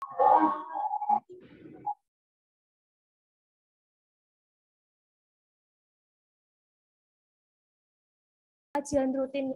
Kajian rutin.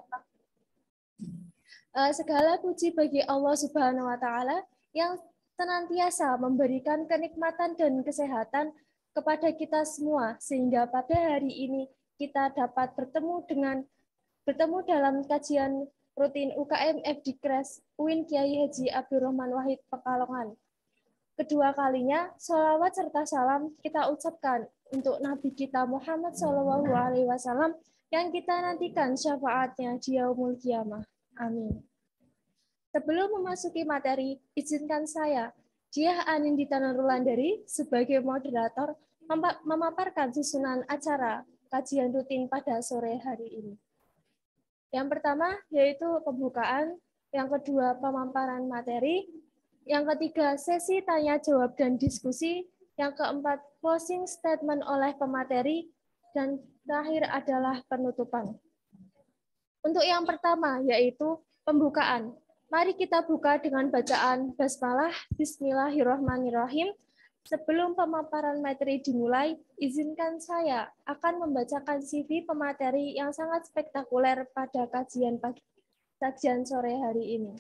Segala puji bagi Allah Subhanahu wa Ta'ala yang senantiasa memberikan kenikmatan dan kesehatan kepada kita semua, sehingga pada hari ini kita dapat bertemu dalam kajian rutin UKM FDKRES UIN Kiai Haji Abdurrahman Wahid Pekalongan. Kedua kalinya, sholawat serta salam kita ucapkan untuk Nabi kita Muhammad SAW yang kita nantikan syafaatnya di yaumul qiyamah. Amin. Sebelum memasuki materi, izinkan saya, Diah Anindita Nurulandari, sebagai moderator, memaparkan susunan acara kajian rutin pada sore hari ini. Yang pertama yaitu pembukaan, yang kedua pemaparan materi, yang ketiga sesi tanya jawab dan diskusi, yang keempat closing statement oleh pemateri, dan terakhir adalah penutupan. Untuk yang pertama yaitu pembukaan. Mari kita buka dengan bacaan basmalah Bismillahirrahmanirrahim. Sebelum pemaparan materi dimulai, izinkan saya akan membacakan CV pemateri yang sangat spektakuler pada kajian sore hari ini.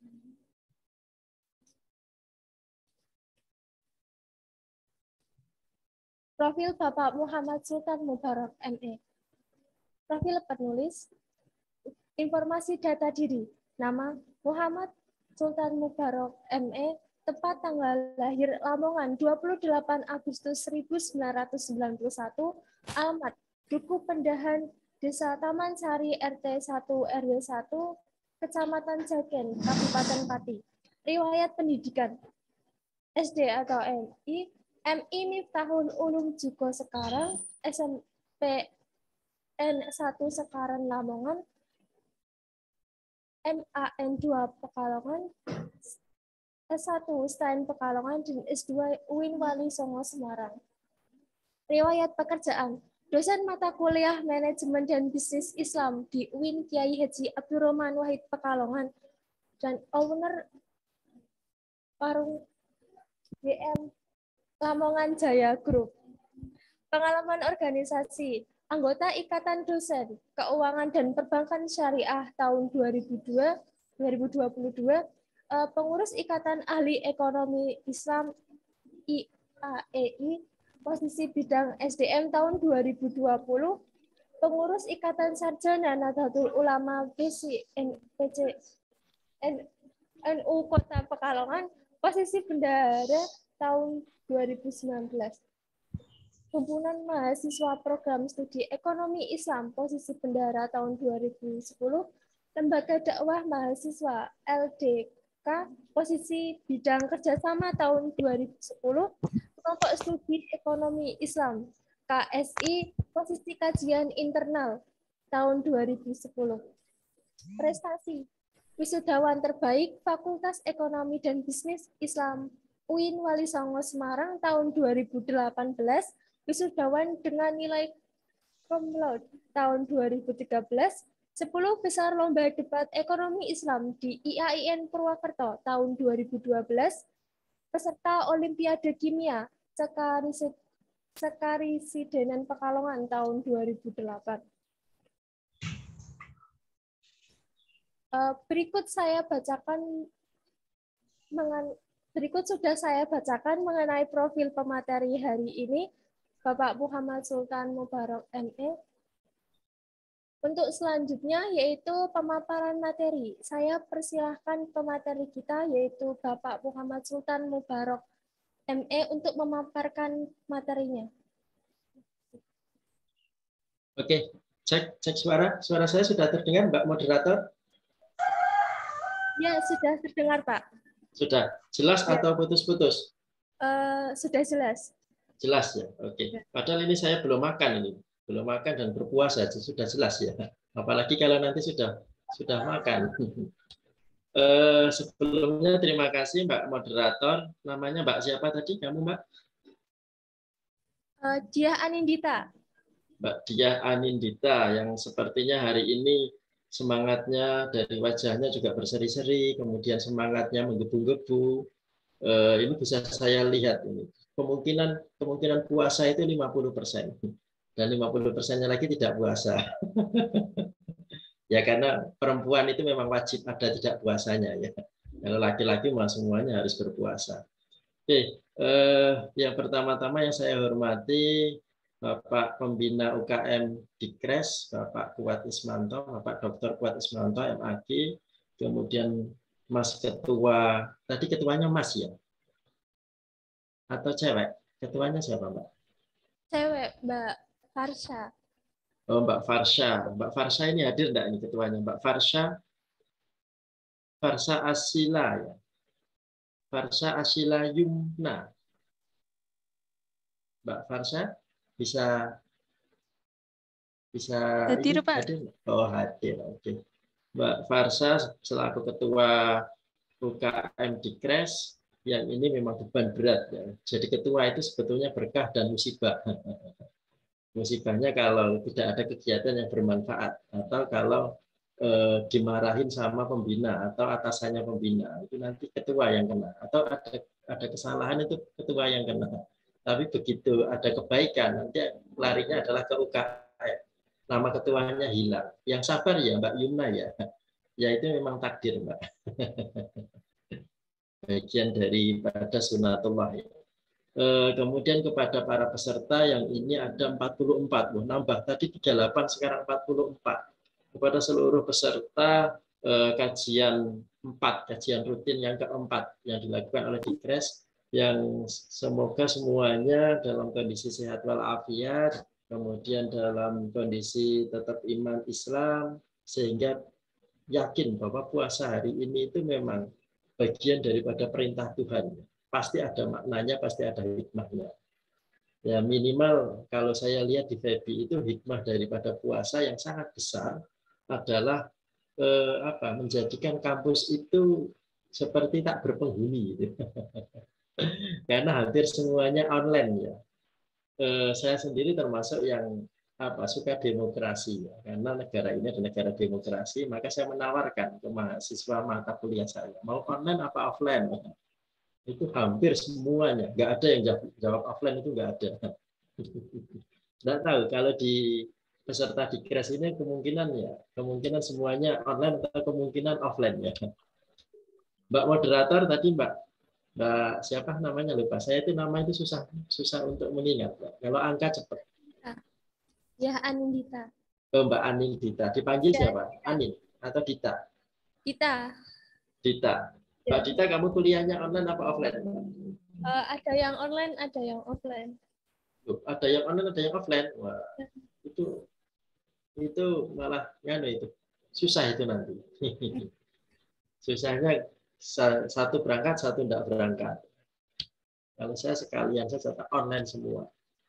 Profil Bapak Muhammad Sultan Mubarak, ME. Profil penulis, informasi data diri, nama Muhammad Sultan Mubarak, ME, tepat tanggal lahir Lamongan 28 Agustus 1991, alamat Duku Pendahan, Desa Taman Sari, RT 1 RW 1, Kecamatan Jagen, Kabupaten Pati. Riwayat pendidikan, SD atau MI, MI Miftahul Ulum Jugo Sekarang, SMP N1 Sekarang Lamongan, MAN 2 Pekalongan, S1 STAN Pekalongan, dan S2 UIN Wali Songo Semarang. Riwayat pekerjaan, dosen mata kuliah Manajemen dan Bisnis Islam di UIN Kiai Haji Abdurrahman Wahid Pekalongan, dan owner warung DM Lamongan Jaya Group. Pengalaman organisasi, anggota Ikatan Dosen Keuangan dan Perbankan Syariah tahun 2022, pengurus Ikatan Ahli Ekonomi Islam IAEI, posisi bidang SDM tahun 2020, pengurus Ikatan Sarjana Nahdlatul Ulama NU Kota Pekalongan, posisi bendahara tahun 2019. Himpunan Mahasiswa Program Studi Ekonomi Islam, posisi bendahara tahun 2010, Lembaga Dakwah Mahasiswa LDK, posisi bidang kerjasama tahun 2010, Kelompok Studi Ekonomi Islam KSI, posisi kajian internal tahun 2010. Prestasi, wisudawan terbaik Fakultas Ekonomi dan Bisnis Islam UIN Wali Songo Semarang tahun 2018, wisudawan dengan nilai cum laude tahun 2013, 10 besar lomba debat ekonomi Islam di IAIN Purwokerto tahun 2012, peserta Olimpiade Kimia Sekarisidenan Pekalongan tahun 2008. Berikut sudah saya bacakan mengenai profil pemateri hari ini, Bapak Muhammad Sultan Mubarak, ME. Untuk selanjutnya yaitu pemaparan materi. Saya persilahkan pemateri kita yaitu Bapak Muhammad Sultan Mubarak, ME, untuk memaparkan materinya. Oke, cek suara. Suara saya sudah terdengar, Mbak Moderator? Ya, sudah terdengar, Pak. Sudah. Jelas ya. Atau putus-putus? Sudah jelas. Jelas ya, oke. Padahal ini saya belum makan ini, belum makan dan berpuasa, sudah jelas ya. Apalagi kalau nanti sudah makan. Sebelumnya terima kasih Mbak Moderator. Namanya Mbak siapa tadi? Kamu Mbak? Diah Anindita. Mbak Diah Anindita yang sepertinya hari ini semangatnya dari wajahnya juga berseri-seri, kemudian semangatnya menggebu-gebu. Ini bisa saya lihat ini. Kemungkinan puasa itu 50%. Dan 50%-nya lagi tidak puasa. Ya karena perempuan itu memang wajib ada tidak puasanya ya. Kalau laki-laki mah semuanya harus berpuasa. Oke, yang pertama-tama yang saya hormati Bapak Pembina UKM Dikres, Bapak Kuat Ismanto, Bapak Dr. Kuat Ismanto, MAG, kemudian Mas Ketua, tadi ketuanya Mas ya? Atau cewek? Ketuanya siapa Mbak? Cewek, Mbak Farsha. Oh, Mbak Farsha. Mbak Farsha ini hadir enggak ini ketuanya? Mbak Farsha, Farsha Asila ya? Farsha Asila Yumna. Mbak Farsha bisa bisa Hadir, ini Pak. hadir? Oh, hadir. Oke. Mbak Farsha selaku ketua UKM Dikres yang ini memang beban berat ya. Jadi ketua itu sebetulnya berkah dan musibah. Musibahnya kalau tidak ada kegiatan yang bermanfaat atau kalau dimarahin sama pembina atau atasannya pembina itu nanti ketua yang kena atau ada kesalahan itu ketua yang kena. Tapi begitu ada kebaikan nanti larinya adalah ke UKM. Nama ketuanya hilang. Yang sabar ya Mbak Yumna ya. Ya itu memang takdir Mbak. Bagian daripada sunatullah ya. Kemudian kepada para peserta yang ini ada 44, nambah tadi 38 sekarang 44. Kepada seluruh peserta kajian 4, kajian rutin yang keempat yang dilakukan oleh Dikres yang semoga semuanya dalam kondisi sehat walafiat, kemudian dalam kondisi tetap iman Islam sehingga yakin bahwa puasa hari ini itu memang bagian daripada perintah Tuhan. Pasti ada maknanya, pasti ada hikmahnya. Ya minimal kalau saya lihat di FEBI itu hikmah daripada puasa yang sangat besar adalah menjadikan kampus itu seperti tak berpenghuni gitu. Karena hampir semuanya online ya. Saya sendiri termasuk yang suka demokrasi ya. Karena negara ini adalah negara demokrasi, maka saya menawarkan ke mahasiswa mata kuliah saya mau online apa offline. Itu hampir semuanya, nggak ada yang jawab offline, itu nggak ada. Nggak tahu kalau di peserta di kelas ini kemungkinan semuanya online atau kemungkinan offline ya. Mbak moderator tadi Mbak siapa namanya lupa saya, itu nama itu susah untuk mengingat Mbak. Kalau angka cepat. Ya, Anindita. Mbak Anin Dita dipanggil Ya, siapa? Anin atau Dita? Dita. Dita. Mbak Ya. Dita, kamu kuliahnya online apa offline? Ada yang online, ada yang offline. Ada yang online, ada yang offline. Wah, itu malah itu susah itu nanti. Susahnya satu berangkat, satu tidak berangkat. Kalau saya sekalian saya online semua.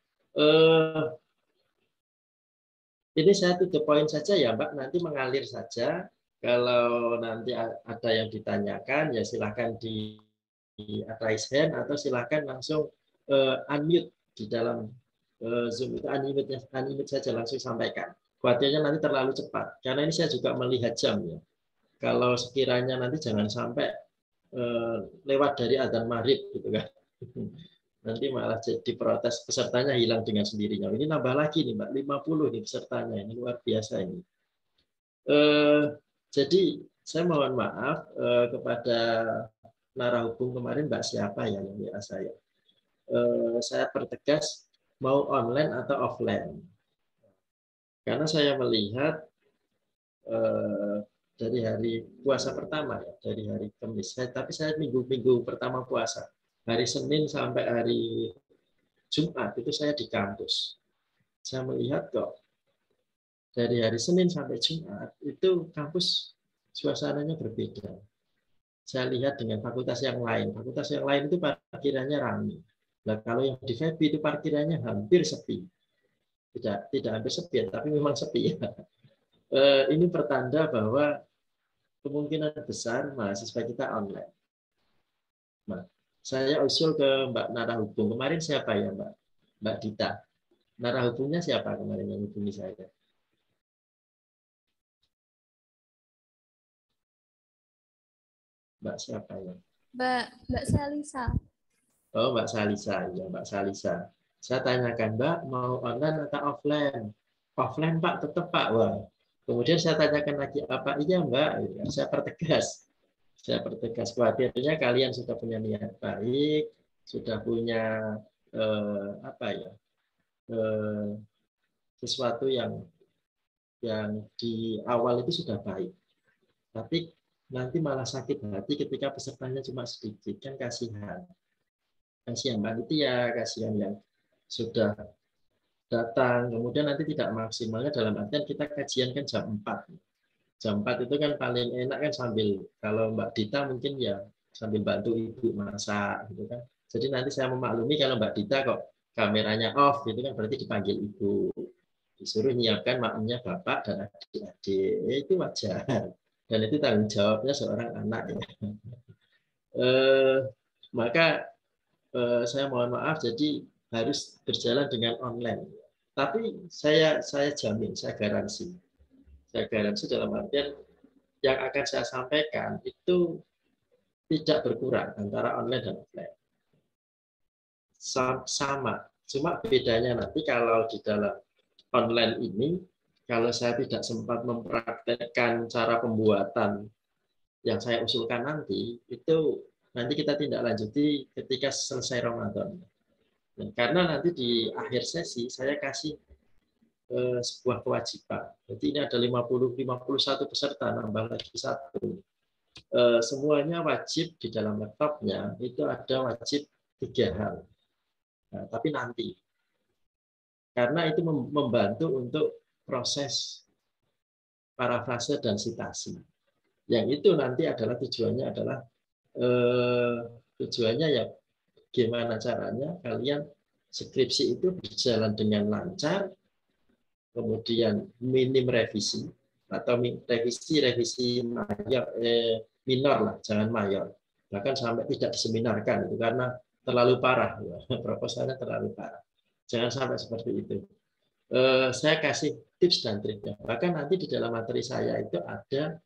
Ini saya to the point saja ya Mbak, nanti mengalir saja. Kalau nanti ada yang ditanyakan ya silahkan di raise hand atau silahkan langsung unmute di dalam Zoom itu, unmute saja langsung sampaikan. Khawatirnya nanti terlalu cepat karena ini saya juga melihat jam ya. Kalau sekiranya nanti jangan sampai lewat dari adzan maghrib gitu kan. Nanti malah jadi protes, pesertanya hilang dengan sendirinya. Ini nambah lagi nih Mbak, 50 nih pesertanya, ini luar biasa ini. Jadi saya mohon maaf kepada narahubung kemarin Mbak siapa ya yang WA saya. Saya pertegas mau online atau offline. Karena saya melihat dari hari puasa pertama ya, dari hari Kamis. Tapi saya minggu pertama puasa. Hari Senin sampai hari Jumat itu saya di kampus. Saya melihat kok dari hari Senin sampai Jumat itu kampus suasananya berbeda. Saya lihat dengan fakultas yang lain. Fakultas yang lain itu parkirannya ramai. Nah, kalau yang di FEB itu parkirannya hampir sepi. Tidak hampir sepi, tapi memang sepi. Ini pertanda bahwa kemungkinan besar mahasiswa kita online. Nah, saya usul ke Mbak narahubung. Kemarin siapa ya Mbak? Mbak Dita. Narahubungnya siapa kemarin yang hubungi saya? Mbak siapa ya? Mbak Salisa. Oh, Mbak Salisa, ya Mbak Salisa. Saya tanyakan, Mbak, mau online atau offline? Offline, Pak, tetap Pak. Wah. Kemudian saya tanyakan lagi, apa iya Mbak? Ya, saya pertegas. Saya pertegas, khawatirnya kalian sudah punya niat baik, sudah punya apa ya, sesuatu yang di awal itu sudah baik. Tapi nanti malah sakit hati ketika pesertanya cuma sedikit, kan kasihan. Kasihan panitia, kasihan yang sudah datang, kemudian nanti tidak maksimalnya dalam artian kita kajian kan jam 4. Jam 4 itu kan paling enak kan sambil, kalau Mbak Dita mungkin ya sambil bantu ibu masak gitu kan. Jadi nanti saya memaklumi kalau Mbak Dita kok kameranya off gitu kan berarti dipanggil ibu. Disuruh nyiapkan makmumnya bapak dan adik-adik. Itu wajar. Dan itu tanggung jawabnya seorang anak ya. Maka saya mohon maaf jadi harus berjalan dengan online. Tapi saya jamin, saya garansi dalam artian yang akan saya sampaikan itu tidak berkurang antara online dan offline. Sama, cuma bedanya nanti kalau di dalam online ini, kalau saya tidak sempat mempraktekkan cara pembuatan yang saya usulkan nanti, itu nanti kita tindak lanjuti ketika selesai Ramadan. Karena nanti di akhir sesi saya kasih sebuah kewajiban. Jadi ini ada 51 peserta, nambah lagi satu. Semuanya wajib di dalam laptopnya itu ada wajib 3 hal. Nah, tapi nanti. Karena itu membantu untuk proses parafrase dan citasi. Yang itu nanti adalah tujuannya ya gimana caranya kalian skripsi itu berjalan dengan lancar, kemudian minim revisi atau revisi minor lah, jangan mayor, bahkan sampai tidak diseminarkan itu karena terlalu parah, proposalnya terlalu parah, jangan sampai seperti itu. Saya kasih tips dan triknya, bahkan nanti di dalam materi saya itu ada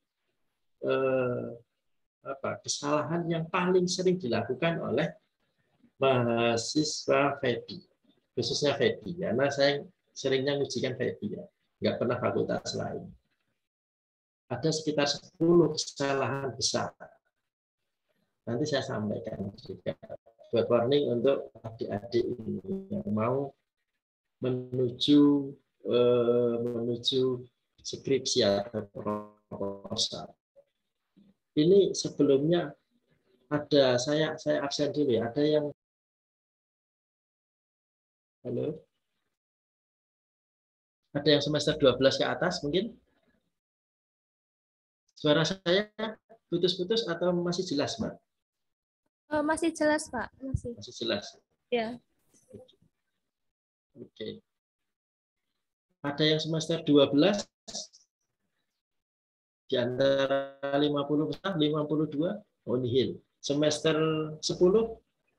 kesalahan yang paling sering dilakukan oleh mahasiswa FEDI, khususnya FEDI, karena saya seringnya mengujikan FEDI ya, nggak pernah fakultas lain. Ada sekitar 10 kesalahan besar. Nanti saya sampaikan juga buat warning untuk adik-adik ini yang mau menuju skripsi atau proposal. Ini sebelumnya ada saya absen dulu ya. Ada yang halo? Ada yang semester 12 ke atas mungkin? Suara saya putus-putus atau masih jelas, Mbak? Masih jelas, Pak. Masih jelas. Ya. Oke. Ada yang semester 12 di antara 50 besar, 52, oh nihil. Semester 10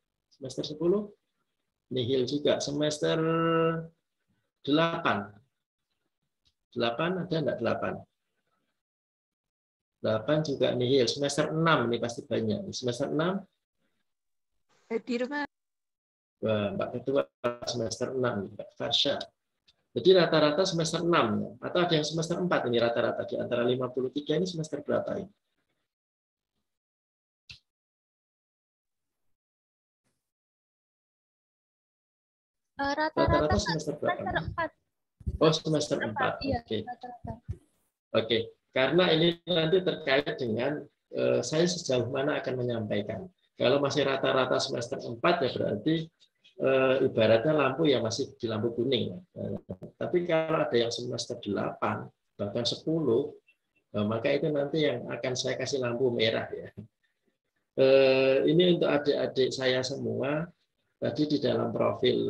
nihil juga. Semester 8 ada enggak 8? 8 juga nihil. Semester 6 ini pasti banyak. Semester 6 di rumah. Wah, Mbak Ketua semester 6, Mbak Farsha. Jadi rata-rata semester 6 atau ada yang semester 4 ini rata-rata di antara 53 ini semester berapa ini? Rata-rata semester berapa? Semester 4. Oh, semester 4. Iya, Oke. rata-rata. Oke. Karena ini nanti terkait dengan saya sejauh mana akan menyampaikan. Kalau masih rata-rata semester 4 ya berarti ibaratnya lampu ya masih di lampu kuning. Tapi kalau ada yang semester 8, bahkan 10, maka itu nanti yang akan saya kasih lampu merah ya. Ini untuk adik-adik saya semua. Tadi di dalam profil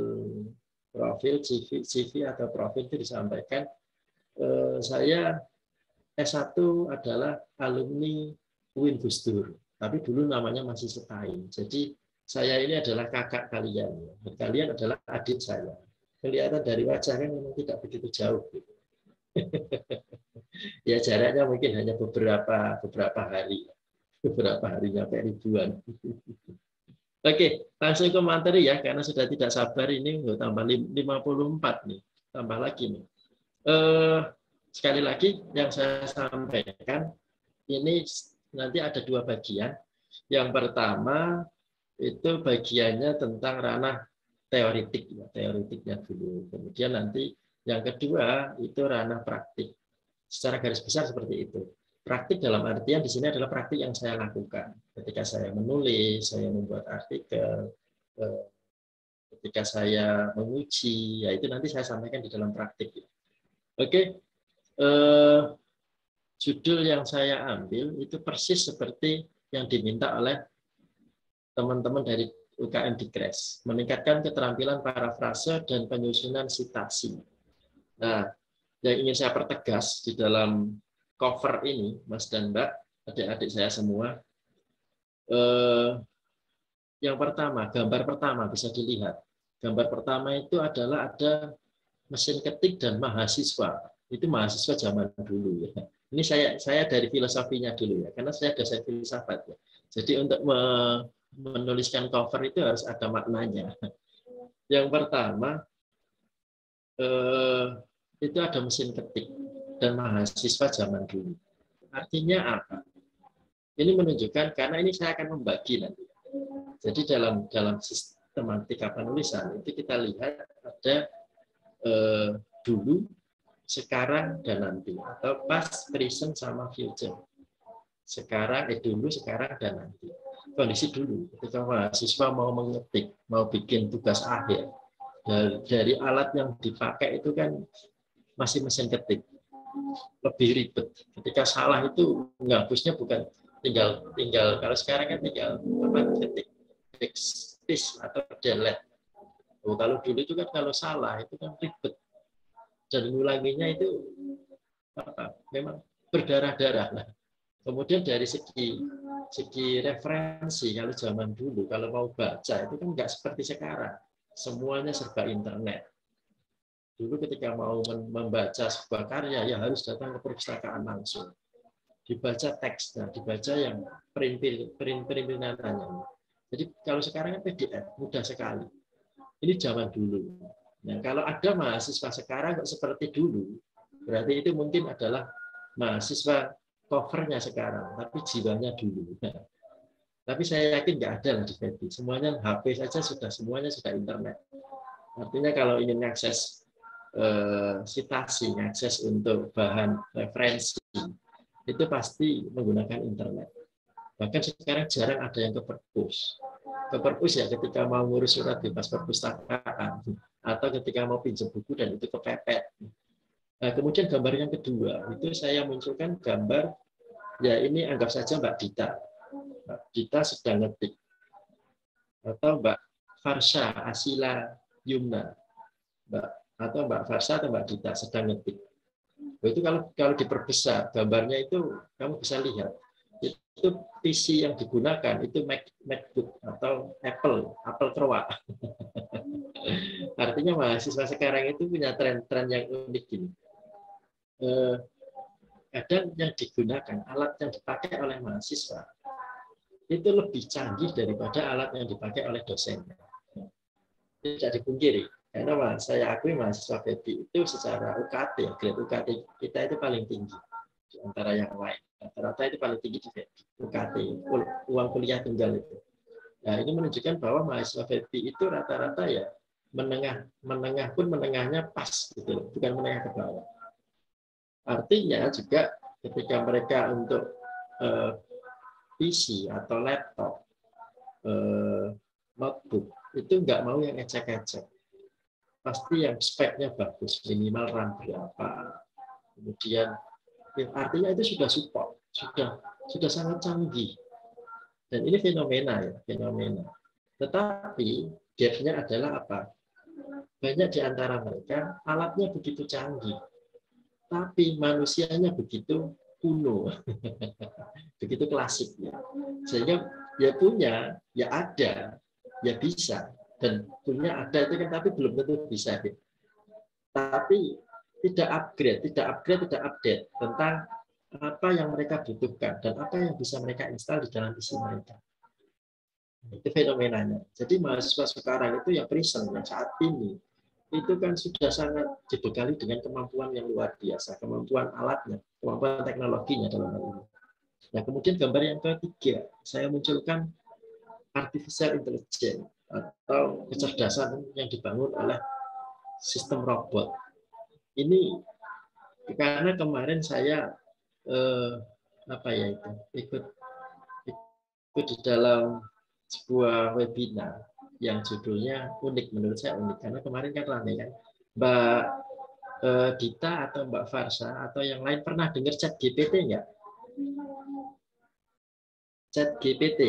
CV atau profil itu disampaikan saya S1 adalah alumni UIN Gus Dur, tapi dulu namanya masih Setain. Jadi saya ini adalah kakak kalian. Kalian adalah adik saya. Kelihatan dari wajah kan memang tidak begitu jauh. Ya jaraknya mungkin hanya beberapa hari. beberapa hari nyampe ribuan. Oke, langsung ke materi ya, karena sudah tidak sabar ini tambah 54 nih, tambah lagi nih. Sekali lagi yang saya sampaikan ini nanti ada dua bagian. Yang pertama itu bagiannya tentang ranah teoritik, ya, teoritiknya dulu. Kemudian nanti yang kedua itu ranah praktik. Secara garis besar seperti itu. Praktik dalam artian di sini adalah praktik yang saya lakukan. Ketika saya menulis, saya membuat artikel, ketika saya menguji, ya itu nanti saya sampaikan di dalam praktik. Oke, judul yang saya ambil itu persis seperti yang diminta oleh teman-teman dari UKM Dikres, meningkatkan keterampilan parafrase dan penyusunan sitasi. Nah, yang ingin saya pertegas di dalam cover ini, Mas dan Mbak, adik-adik saya semua, yang pertama, gambar pertama bisa dilihat. Gambar pertama itu adalah ada mesin ketik dan mahasiswa. Itu mahasiswa zaman dulu ya. Ini saya dari filosofinya dulu ya, karena saya dosen filsafat ya. Jadi untuk menuliskan cover itu harus ada maknanya. Yang pertama itu ada mesin ketik dan mahasiswa zaman dulu. Artinya apa? Ini menunjukkan, karena ini saya akan membagi nanti. Jadi dalam sistematika penulisan itu kita lihat ada dulu, sekarang, dan nanti, atau past, present, sama future. Sekarang, dulu, sekarang, dan nanti. Kondisi dulu, ketika mahasiswa mau mengetik, mau bikin tugas akhir, dari alat yang dipakai itu kan masih mesin ketik, lebih ribet. Ketika salah itu menghapusnya bukan tinggal kalau sekarang kan tinggal ketik backspace atau delete. Kalau dulu itu kan kalau salah itu kan ribet dan mengulanginya itu memang berdarah-darah. Nah, kemudian dari segi referensi, kalau zaman dulu kalau mau baca itu kan nggak seperti sekarang, semuanya serba internet. Dulu ketika mau membaca sebuah karya ya harus datang ke perpustakaan langsung, dibaca teksnya, dibaca yang print-printannya. Jadi kalau sekarang kan PDF mudah sekali. Ini zaman dulu. Nah, kalau ada mahasiswa sekarang kok seperti dulu, berarti itu mungkin adalah mahasiswa covernya sekarang, tapi jiwanya dulu. Nah, tapi saya yakin nggak ada lah di FEBI. Semuanya HP saja semuanya sudah internet. Artinya kalau ingin akses sitasi, akses untuk bahan referensi, itu pasti menggunakan internet. Bahkan sekarang jarang ada yang ke perpus. Ke perpus ya ketika mau ngurus surat bebas perpustakaan, atau ketika mau pinjam buku dan itu kepepet. Nah, kemudian gambar yang kedua, itu saya munculkan gambar, ya ini anggap saja Mbak Dita. Mbak Dita sedang ngetik. Atau Mbak Farsha Asila Yumna. Atau Mbak Farsha atau Mbak Dita sedang ngetik. Itu kalau diperbesar gambarnya itu kamu bisa lihat. Itu PC yang digunakan itu MacBook atau Apple Terwa. Artinya mahasiswa sekarang itu punya tren-tren yang unik ini. Kadang yang digunakan, alat yang dipakai oleh mahasiswa itu lebih canggih daripada alat yang dipakai oleh dosennya. Tidak dipungkiri, karena saya akui mahasiswa FEBI itu secara UKT, grade UKT kita itu paling tinggi di antara yang lain. Rata-rata itu paling tinggi di FEBI, UKT, uang kuliah tunggal itu. Nah, ini menunjukkan bahwa mahasiswa FEBI itu rata-rata ya menengah pun menengahnya pas gitu, bukan menengah ke bawah. Artinya juga ketika mereka untuk PC atau laptop, notebook, itu nggak mau yang ecek-ecek. Pasti yang speknya bagus, minimal RAM berapa. Kemudian artinya itu sudah support, sudah sangat canggih. Dan ini fenomena ya, fenomena. Tetapi gap-nya adalah apa? Banyak di antara mereka alatnya begitu canggih, tapi manusianya begitu kuno, begitu klasik ya. Sehingga ya punya, ya ada, ya bisa, dan punya ada itu kan, tapi belum tentu bisa. Tapi tidak upgrade, tidak update tentang apa yang mereka butuhkan dan apa yang bisa mereka install di dalam PC mereka. Itu fenomenanya. Jadi mahasiswa sekarang itu yang present yang saat ini itu kan sudah sangat dibekali dengan kemampuan yang luar biasa, kemampuan alatnya, kemampuan teknologinya dalam hal ini. Nah, kemudian gambar yang ketiga, saya munculkan artificial intelligence atau kecerdasan yang dibangun oleh sistem robot. Ini karena kemarin saya ikut di dalam sebuah webinar yang judulnya unik, menurut saya unik karena kemarin kan ramai kan Mbak Dita atau Mbak Farsa atau yang lain pernah dengar ChatGPT nggak? ChatGPT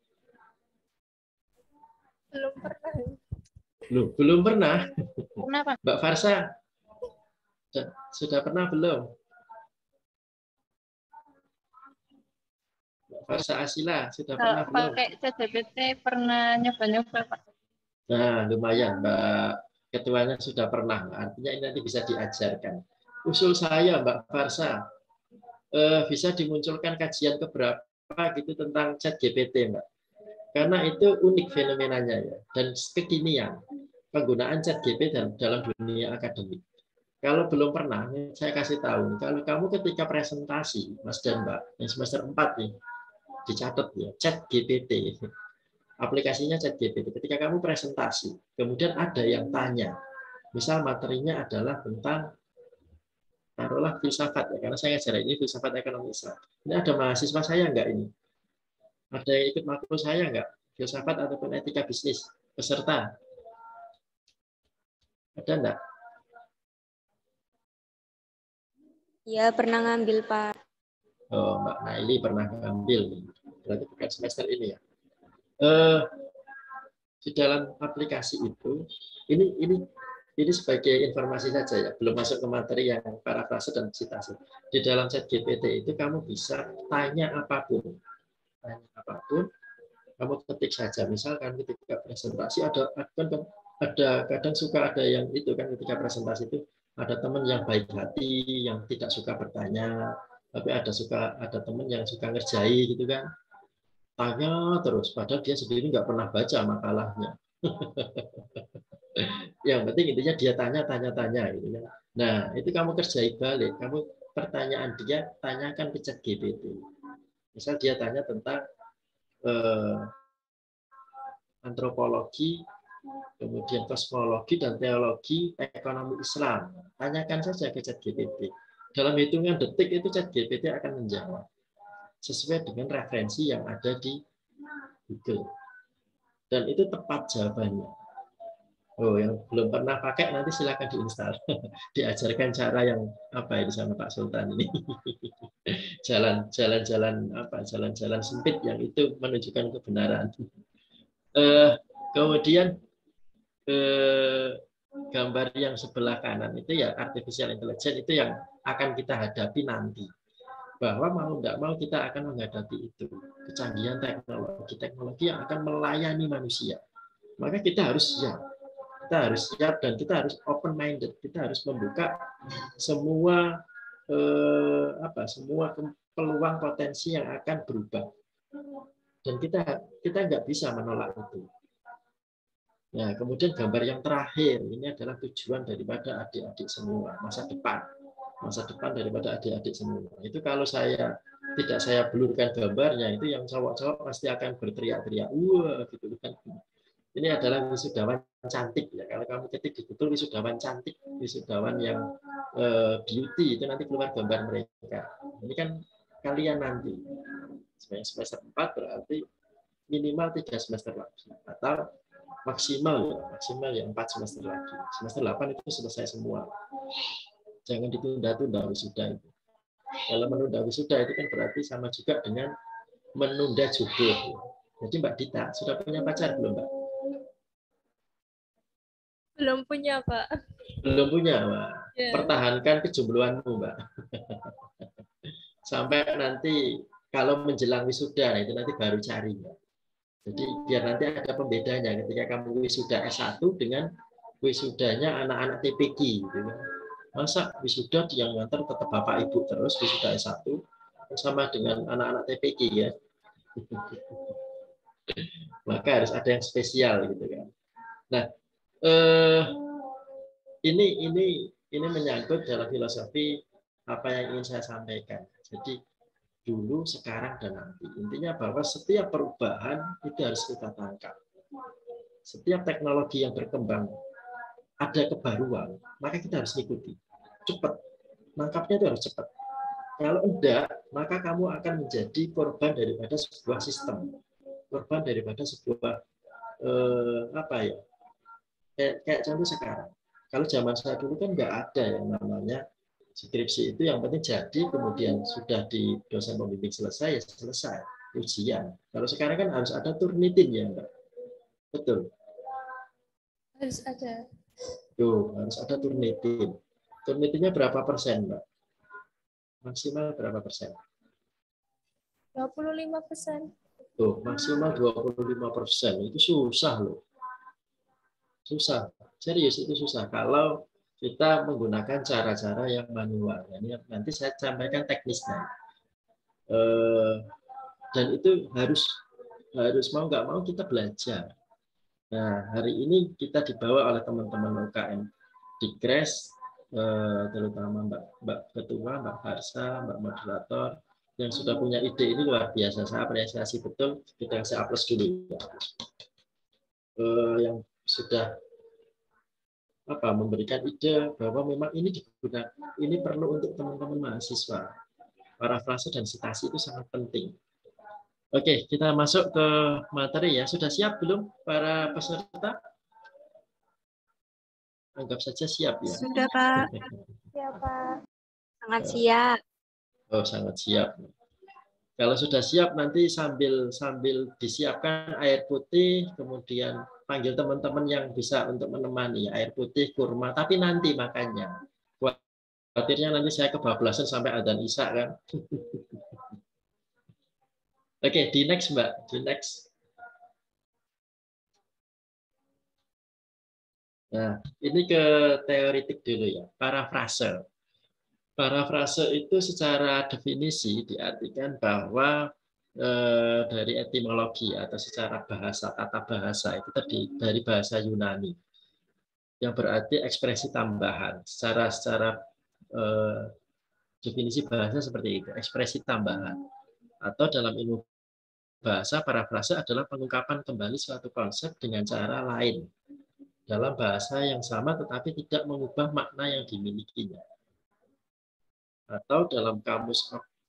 Belum pernah. Loh, belum pernah. Kenapa? Mbak Farsa sudah pernah belum? Mbak Farsa Asila sudah pernah belum? Pakai ChatGPT pernah nyoba-nyoba, Pak. Nah, lumayan Mbak Ketuanya sudah pernah. Artinya ini nanti bisa diajarkan. Usul saya Mbak Farsa, bisa dimunculkan kajian keberapa gitu tentang ChatGPT, Mbak. Karena itu unik fenomenanya ya dan kekinian penggunaan ChatGPT dalam dunia akademik. Kalau belum pernah, saya kasih tahu. Kalau kamu ketika presentasi, Mas dan Mbak, yang semester 4 nih, dicatat ya, ChatGPT. Aplikasinya ChatGPT. Ketika kamu presentasi, kemudian ada yang tanya. Misal materinya adalah tentang taruhlah filsafat ya, karena saya ajar ini filsafat ekonomi Islam. Ini ada mahasiswa saya enggak ini? Ada yang ikut makro saya enggak? Filsafat ataupun etika bisnis peserta? Ada enggak? Ya, pernah ngambil, Pak. Oh, Mbak Naili pernah ngambil. Berarti bukan semester ini ya. Di dalam aplikasi itu, ini sebagai informasi saja ya, belum masuk ke materi yang parafrase dan citasi. Di dalam ChatGPT itu kamu bisa tanya apapun, kamu ketik saja. Misalkan ketika presentasi ada kadang suka ada yang itu kan ketika presentasi itu ada teman yang baik hati, yang tidak suka bertanya, tapi ada teman yang suka ngerjai gitu kan, tanya terus, padahal dia sendiri nggak pernah baca makalahnya. Yang penting intinya dia tanya gitu ya. Nah, itu kamu kerjai balik, kamu pertanyaan dia tanyakan ke ChatGPT. Misal dia tanya tentang antropologi, kemudian kosmologi dan teologi ekonomi Islam. Tanyakan saja ke ChatGPT. Dalam hitungan detik itu ChatGPT akan menjawab sesuai dengan referensi yang ada di Google. Dan itu tepat jawabannya. Oh, yang belum pernah pakai nanti silakan diinstal. Diajarkan cara yang apa ini sama Pak Sultan ini. Jalan-jalan sempit yang itu menunjukkan kebenaran. Kemudian gambar yang sebelah kanan itu ya artificial intelligence itu yang akan kita hadapi nanti. Bahwa mau tidak mau kita akan menghadapi itu. Kecanggihan teknologi yang akan melayani manusia. Maka kita harus siap. Kita harus siap dan kita harus open minded. Kita harus membuka semua semua peluang potensi yang akan berubah. Dan kita nggak bisa menolak itu. Nah, kemudian gambar yang terakhir ini adalah tujuan daripada adik-adik semua, masa depan daripada adik-adik semua. Itu kalau tidak saya blurkan gambarnya, itu yang cowok-cowok pasti akan berteriak-teriak, wah gitu kan. Ini adalah wisudawan cantik ya. Kalau kamu ketik di Google wisudawan cantik, wisudawan yang beauty, itu nanti keluar gambar mereka. Ini kan kalian nanti semester 4 berarti minimal 3 semester lagi atau maksimal ya 4 semester lagi. Semester 8 itu selesai semua. Jangan ditunda-tunda wisuda itu. Kalau menunda wisuda itu kan berarti sama juga dengan menunda jodoh. Jadi Mbak Dita sudah punya pacar belum, Mbak? Belum punya, Pak. Belum punya, Mbak. Yeah. Pertahankan kejombloanmu, Mbak. Sampai nanti kalau menjelang wisuda, itu nanti baru cari, Mbak. Jadi biar nanti ada pembedanya ketika kamu wisuda S1 dengan wisudanya anak-anak TPQ. Gitu. Masa wisuda yang ngantar tetap bapak ibu terus wisuda S1 sama dengan anak-anak TPQ ya. Maka harus ada yang spesial gitu kan. Nah, ini menyangkut dalam filosofi apa yang ingin saya sampaikan. Jadi dulu, sekarang, dan nanti. Intinya bahwa setiap perubahan itu harus kita tangkap. Setiap teknologi yang berkembang ada kebaruan, maka kita harus ikuti. Cepat. Nangkapnya itu harus cepat. Kalau enggak, maka kamu akan menjadi korban daripada sebuah sistem. Korban daripada sebuah apa ya? Kayak contoh sekarang. Kalau zaman saya dulu kan enggak ada yang namanya skripsi itu, yang penting jadi, kemudian sudah di dosen pembimbing selesai, ya selesai ujian. Kalau sekarang kan harus ada turnitin ya, Mbak. Betul. Harus ada. Tuh, harus ada turnitin. Turnitinnya berapa persen, Mbak? Maksimal berapa persen? 25%. Tuh, maksimal 25%. Itu susah loh. Susah. Serius, itu susah. Kalau kita menggunakan cara-cara yang manual. Nanti saya sampaikan teknisnya. Dan itu harus mau nggak mau kita belajar. Nah, hari ini kita dibawa oleh teman-teman UKM di Kres, terutama Mbak Ketua, Mbak Farsa, Mbak Moderator, yang sudah punya ide ini luar biasa. Saya apresiasi betul. Kita saya aplaus dulu. Yang sudah memberikan ide bahwa memang ini digunakan, ini perlu untuk teman-teman mahasiswa. Parafrase dan sitasi itu sangat penting. Oke, kita masuk ke materi ya. Sudah siap belum para peserta? Anggap saja siap ya. Sudah, Pak. Ya, Pak. Sangat siap. Oh, sangat siap. Kalau sudah siap, nanti sambil disiapkan air putih, kemudian panggil teman-teman yang bisa untuk menemani, air putih, kurma, tapi nanti makannya. Khawatirnya nanti saya kebablasan sampai adzan isya kan. Oke, di next Mbak, di next. Nah, ini ke teoritik dulu ya, parafrase. Parafrase itu secara definisi diartikan bahwa dari etimologi atau secara bahasa, tata bahasa itu tadi dari bahasa Yunani yang berarti ekspresi tambahan. Secara definisi bahasa seperti itu, ekspresi tambahan. Atau dalam ilmu bahasa, parafrase adalah pengungkapan kembali suatu konsep dengan cara lain dalam bahasa yang sama tetapi tidak mengubah makna yang dimilikinya. Atau dalam kamus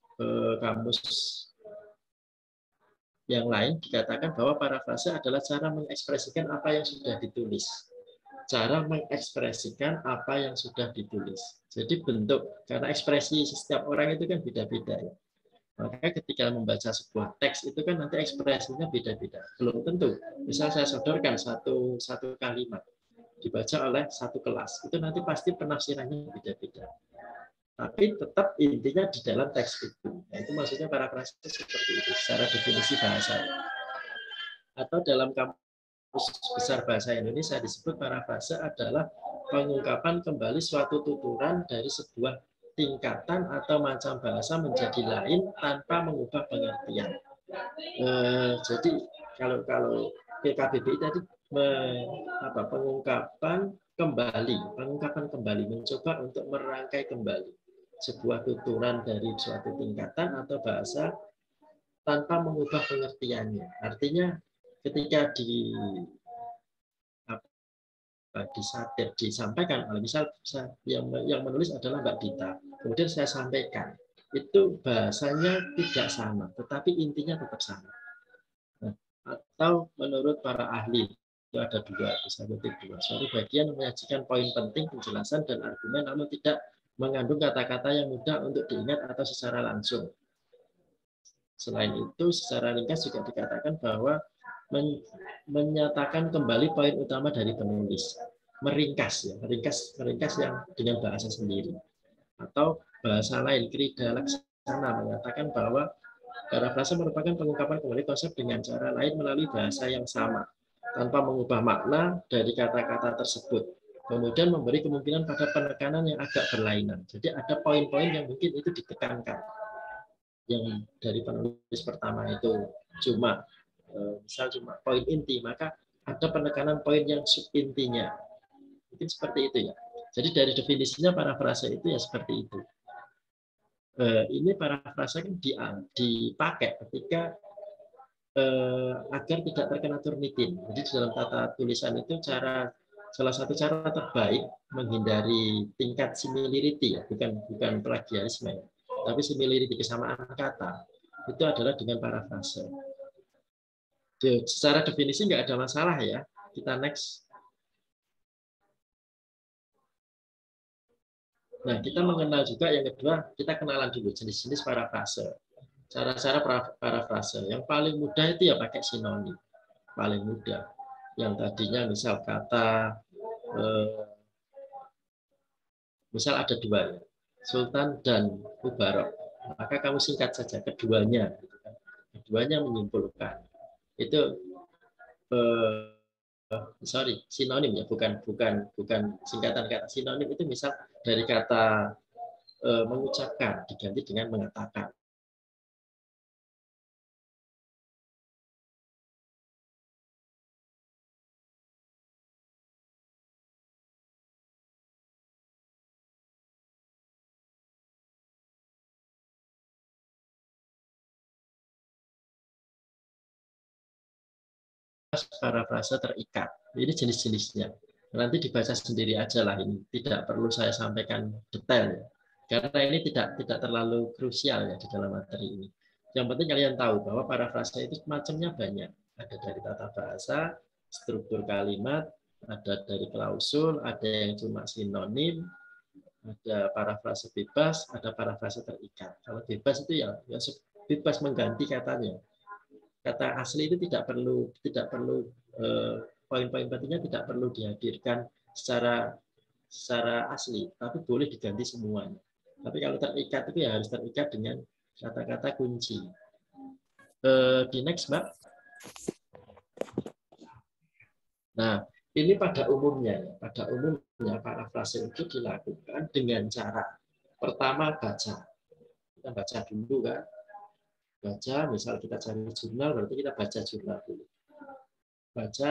yang lain dikatakan bahwa parafrase adalah cara mengekspresikan apa yang sudah ditulis. Cara mengekspresikan apa yang sudah ditulis. Jadi bentuk, karena ekspresi setiap orang itu kan beda-beda ya. Maka ketika membaca sebuah teks itu kan nanti ekspresinya beda-beda. Belum tentu. Misal saya sodorkan satu kalimat dibaca oleh satu kelas, itu nanti pasti penafsirannya beda-beda. Tapi tetap intinya di dalam teks itu. Nah, itu maksudnya parafrase seperti itu secara definisi bahasa. Atau dalam kamus besar bahasa Indonesia disebut parafrase adalah pengungkapan kembali suatu tuturan dari sebuah tingkatan atau macam bahasa menjadi lain tanpa mengubah pengertian. Jadi kalau PKBBI tadi pengungkapan kembali, mencoba untuk merangkai kembali sebuah tuturan dari suatu tingkatan atau bahasa tanpa mengubah pengertiannya. Artinya ketika disampaikan, misal yang menulis adalah Mbak Dita, kemudian saya sampaikan, itu bahasanya tidak sama, tetapi intinya tetap sama. Nah, atau menurut para ahli itu ada dua, suatu bagian menyajikan poin penting, penjelasan dan argumen, namun tidak mengandung kata-kata yang mudah untuk diingat atau secara langsung. Selain itu, secara ringkas juga dikatakan bahwa menyatakan kembali poin utama dari penulis, meringkas yang dengan bahasa sendiri, atau bahasa lain, Krida Laksana mengatakan bahwa parafrase merupakan pengungkapan kembali konsep dengan cara lain melalui bahasa yang sama tanpa mengubah makna dari kata-kata tersebut. Kemudian memberi kemungkinan pada penekanan yang agak berlainan. Jadi ada poin-poin yang mungkin itu ditekankan. Yang dari penulis pertama itu cuma misal cuma poin inti, maka ada penekanan poin yang subintinya. Mungkin seperti itu ya. Jadi dari definisinya parafrase itu ya seperti itu. Ini parafrase kan dipakai ketika agar tidak terkena turnitin. Jadi di dalam tata tulisan itu salah satu cara terbaik menghindari tingkat similarity ya, bukan plagiarisme ya, tapi similarity kesamaan kata itu adalah dengan parafrase. Secara definisi nggak ada masalah ya. Kita next. Nah, kita mengenal juga yang kedua, kita kenalan dulu jenis-jenis parafrase. Cara-cara parafrase. Yang paling mudah itu ya pakai sinonim. Paling mudah. Yang tadinya misal kata, misal ada dua ya, Sultan dan Mubarok. Maka kamu singkat saja keduanya. Keduanya menyimpulkan. Itu sinonim ya, bukan singkatan kata. Sinonim itu misal dari kata mengucapkan diganti dengan mengatakan. Parafrase terikat. Ini jenis-jenisnya. Nanti dibaca sendiri aja lah ini. Tidak perlu saya sampaikan detail ya. Karena ini tidak terlalu krusial ya di dalam materi ini. Yang penting kalian tahu bahwa parafrase itu macamnya banyak. Ada dari tata bahasa, struktur kalimat, ada dari klausul, ada yang cuma sinonim, ada parafrase bebas, ada parafrase terikat. Kalau bebas itu ya bebas mengganti katanya. Kata asli itu tidak perlu poin-poin pentingnya tidak perlu dihadirkan secara asli, tapi boleh diganti semuanya. Tapi kalau terikat itu ya harus terikat dengan kata-kata kunci. Di next, Mbak. Nah, ini pada umumnya parafrase itu dilakukan dengan cara pertama baca. Kita baca dulu kan. Baca, misal kita cari jurnal, berarti kita baca jurnal dulu. Baca,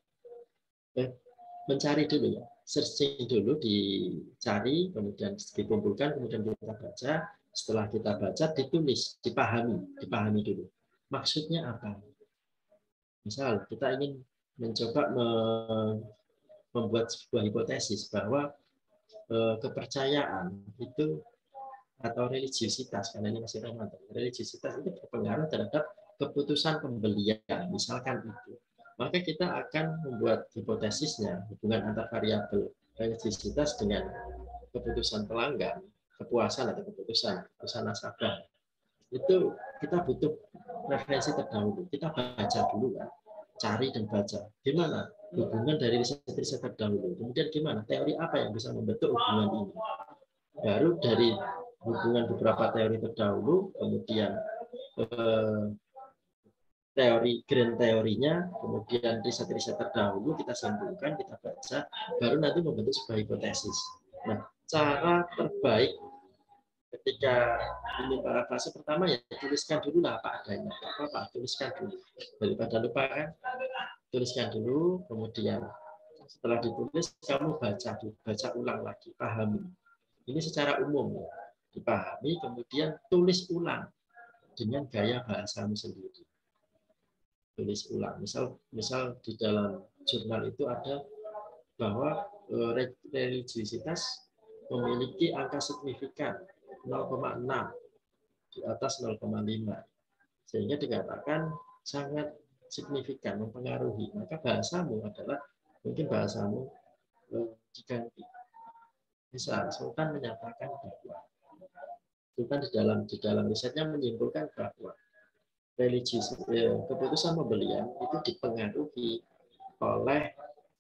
mencari dulu ya, searching dulu, dicari, kemudian dikumpulkan, kemudian kita baca. Setelah kita baca, ditulis, dipahami dulu. Maksudnya apa? Misal kita ingin mencoba membuat sebuah hipotesis bahwa kepercayaan itu atau religiusitas, karena ini masih Ramadan, religiusitas itu berpengaruh terhadap keputusan pembelian, misalkan itu. Maka kita akan membuat hipotesisnya, hubungan antar variabel religiusitas dengan keputusan pelanggan, kepuasan atau keputusan nasabah. Itu kita butuh referensi terdahulu. Kita baca dulu kan, cari dan baca. Gimana hubungan dari riset-riset terdahulu. Kemudian gimana teori apa yang bisa membentuk hubungan ini. Baru dari hubungan beberapa teori terdahulu, kemudian grand teorinya, kemudian riset-riset terdahulu kita simpulkan, kita baca, baru nanti membentuk sebuah hipotesis. Nah, cara terbaik ketika ini parafrase pertama ya tuliskan dulu lah apa adanya, apa tuliskan dulu daripada lupa kan, tuliskan dulu, kemudian setelah ditulis kamu baca ulang lagi, pahami. Ini secara umum ya. Dipahami, kemudian tulis ulang dengan gaya bahasamu sendiri. Tulis ulang. Misal di dalam jurnal itu ada bahwa religiusitas memiliki angka signifikan 0,6 di atas 0,5. Sehingga dikatakan sangat signifikan, mempengaruhi. Maka bahasamu adalah mungkin bahasamu diganti. Misal Sultan menyatakan bahwa Sultan di dalam risetnya menyimpulkan bahwa keputusan pembelian itu dipengaruhi oleh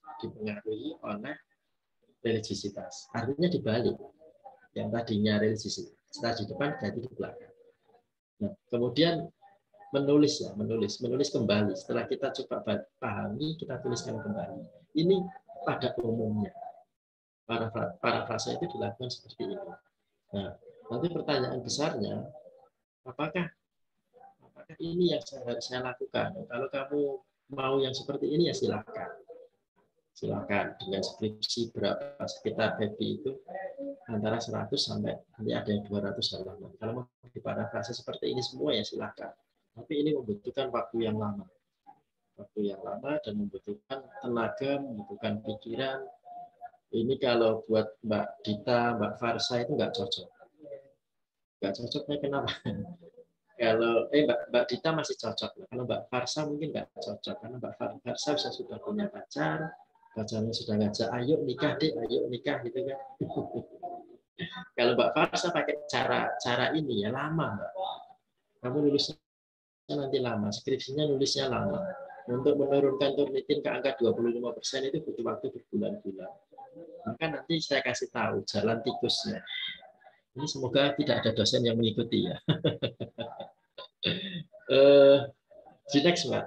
religiusitas. Artinya dibalik. Yang tadinya religiusitas di depan ganti di belakang. Nah, kemudian menulis kembali. Setelah kita coba pahami, kita tuliskan kembali. Ini pada umumnya. Parafrase itu dilakukan seperti ini. Nah, nanti pertanyaan besarnya, apakah ini yang harus saya lakukan? Kalau kamu mau yang seperti ini ya silakan. Silakan dengan skripsi berapa sekitar happy itu antara 100 sampai nanti ada yang 200 halaman. Kalau mau diparafrase seperti ini semua ya silakan. Tapi ini membutuhkan waktu yang lama. Waktu yang lama dan membutuhkan tenaga, membutuhkan pikiran. Ini kalau buat Mbak Dita, Mbak Farsa itu nggak cocok. Nggak cocoknya kenapa? Kalau Mbak Dita masih cocok. Kalau Mbak Farsa mungkin nggak cocok karena Mbak Farsa sudah punya pacar, pacarnya sudah ngajak, ayo nikah deh, ayo nikah gitu kan. Kalau Mbak Farsa pakai cara ini ya lama, Mbak. Kamu lulusnya nanti lama, skripsinya nulisnya lama. Untuk menurunkan Turnitin ke angka 25% itu butuh waktu berbulan-bulan. Maka nanti saya kasih tahu jalan tikusnya. Ini semoga tidak ada dosen yang mengikuti ya. Di next, Mbak.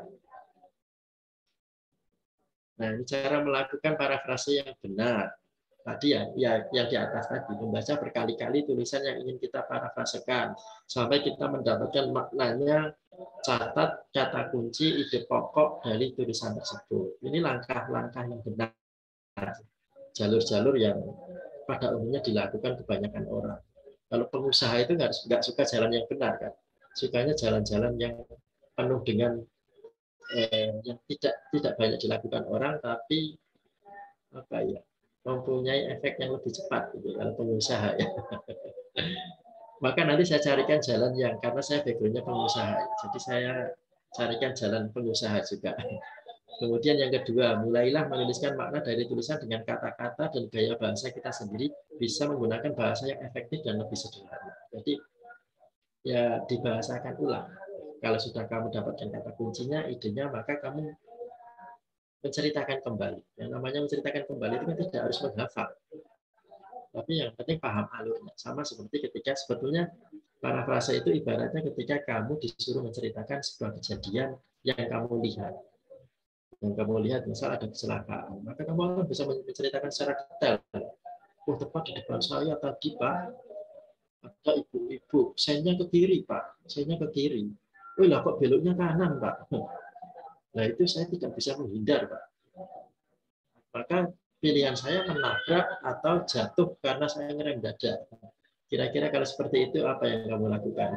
Nah, ini cara melakukan parafrase yang benar. Tadi ya yang di atas tadi, membaca berkali-kali tulisan yang ingin kita parafrasekan sampai kita mendapatkan maknanya, catat kata kunci, ide pokok dari tulisan tersebut. Ini langkah-langkah yang benar, jalur-jalur yang pada umumnya dilakukan kebanyakan orang. Kalau pengusaha itu nggak suka jalan yang benar kan, sukanya jalan-jalan yang penuh dengan yang tidak banyak dilakukan orang, tapi apa ya, mempunyai efek yang lebih cepat gitu, kalau pengusaha ya. Maka nanti saya carikan jalan yang, karena saya background-nya pengusaha, jadi saya carikan jalan pengusaha juga. Kemudian yang kedua, mulailah menuliskan makna dari tulisan dengan kata-kata dan gaya bahasa kita sendiri, bisa menggunakan bahasa yang efektif dan lebih sederhana. Jadi ya dibahasakan ulang. Kalau sudah kamu dapatkan kata kuncinya, idenya, maka kamu menceritakan kembali. Yang namanya menceritakan kembali itu kan tidak harus menghafal. Tapi yang penting paham alurnya. Sama seperti ketika sebetulnya parafrase itu ibaratnya ketika kamu disuruh menceritakan sebuah kejadian yang kamu lihat. Yang kamu lihat, misal ada kecelakaan, maka kamu akan bisa menceritakan secara detail. Oh, tepat di depan saya tadi, Pak, ada ibu-ibu, sennya ke kiri, Pak, sennya ke kiri. Oh, lah kok beloknya kanan, Pak. Nah, itu saya tidak bisa menghindar, Pak. Maka pilihan saya menabrak atau jatuh karena saya ngerem dada. Kira-kira kalau seperti itu, apa yang kamu lakukan?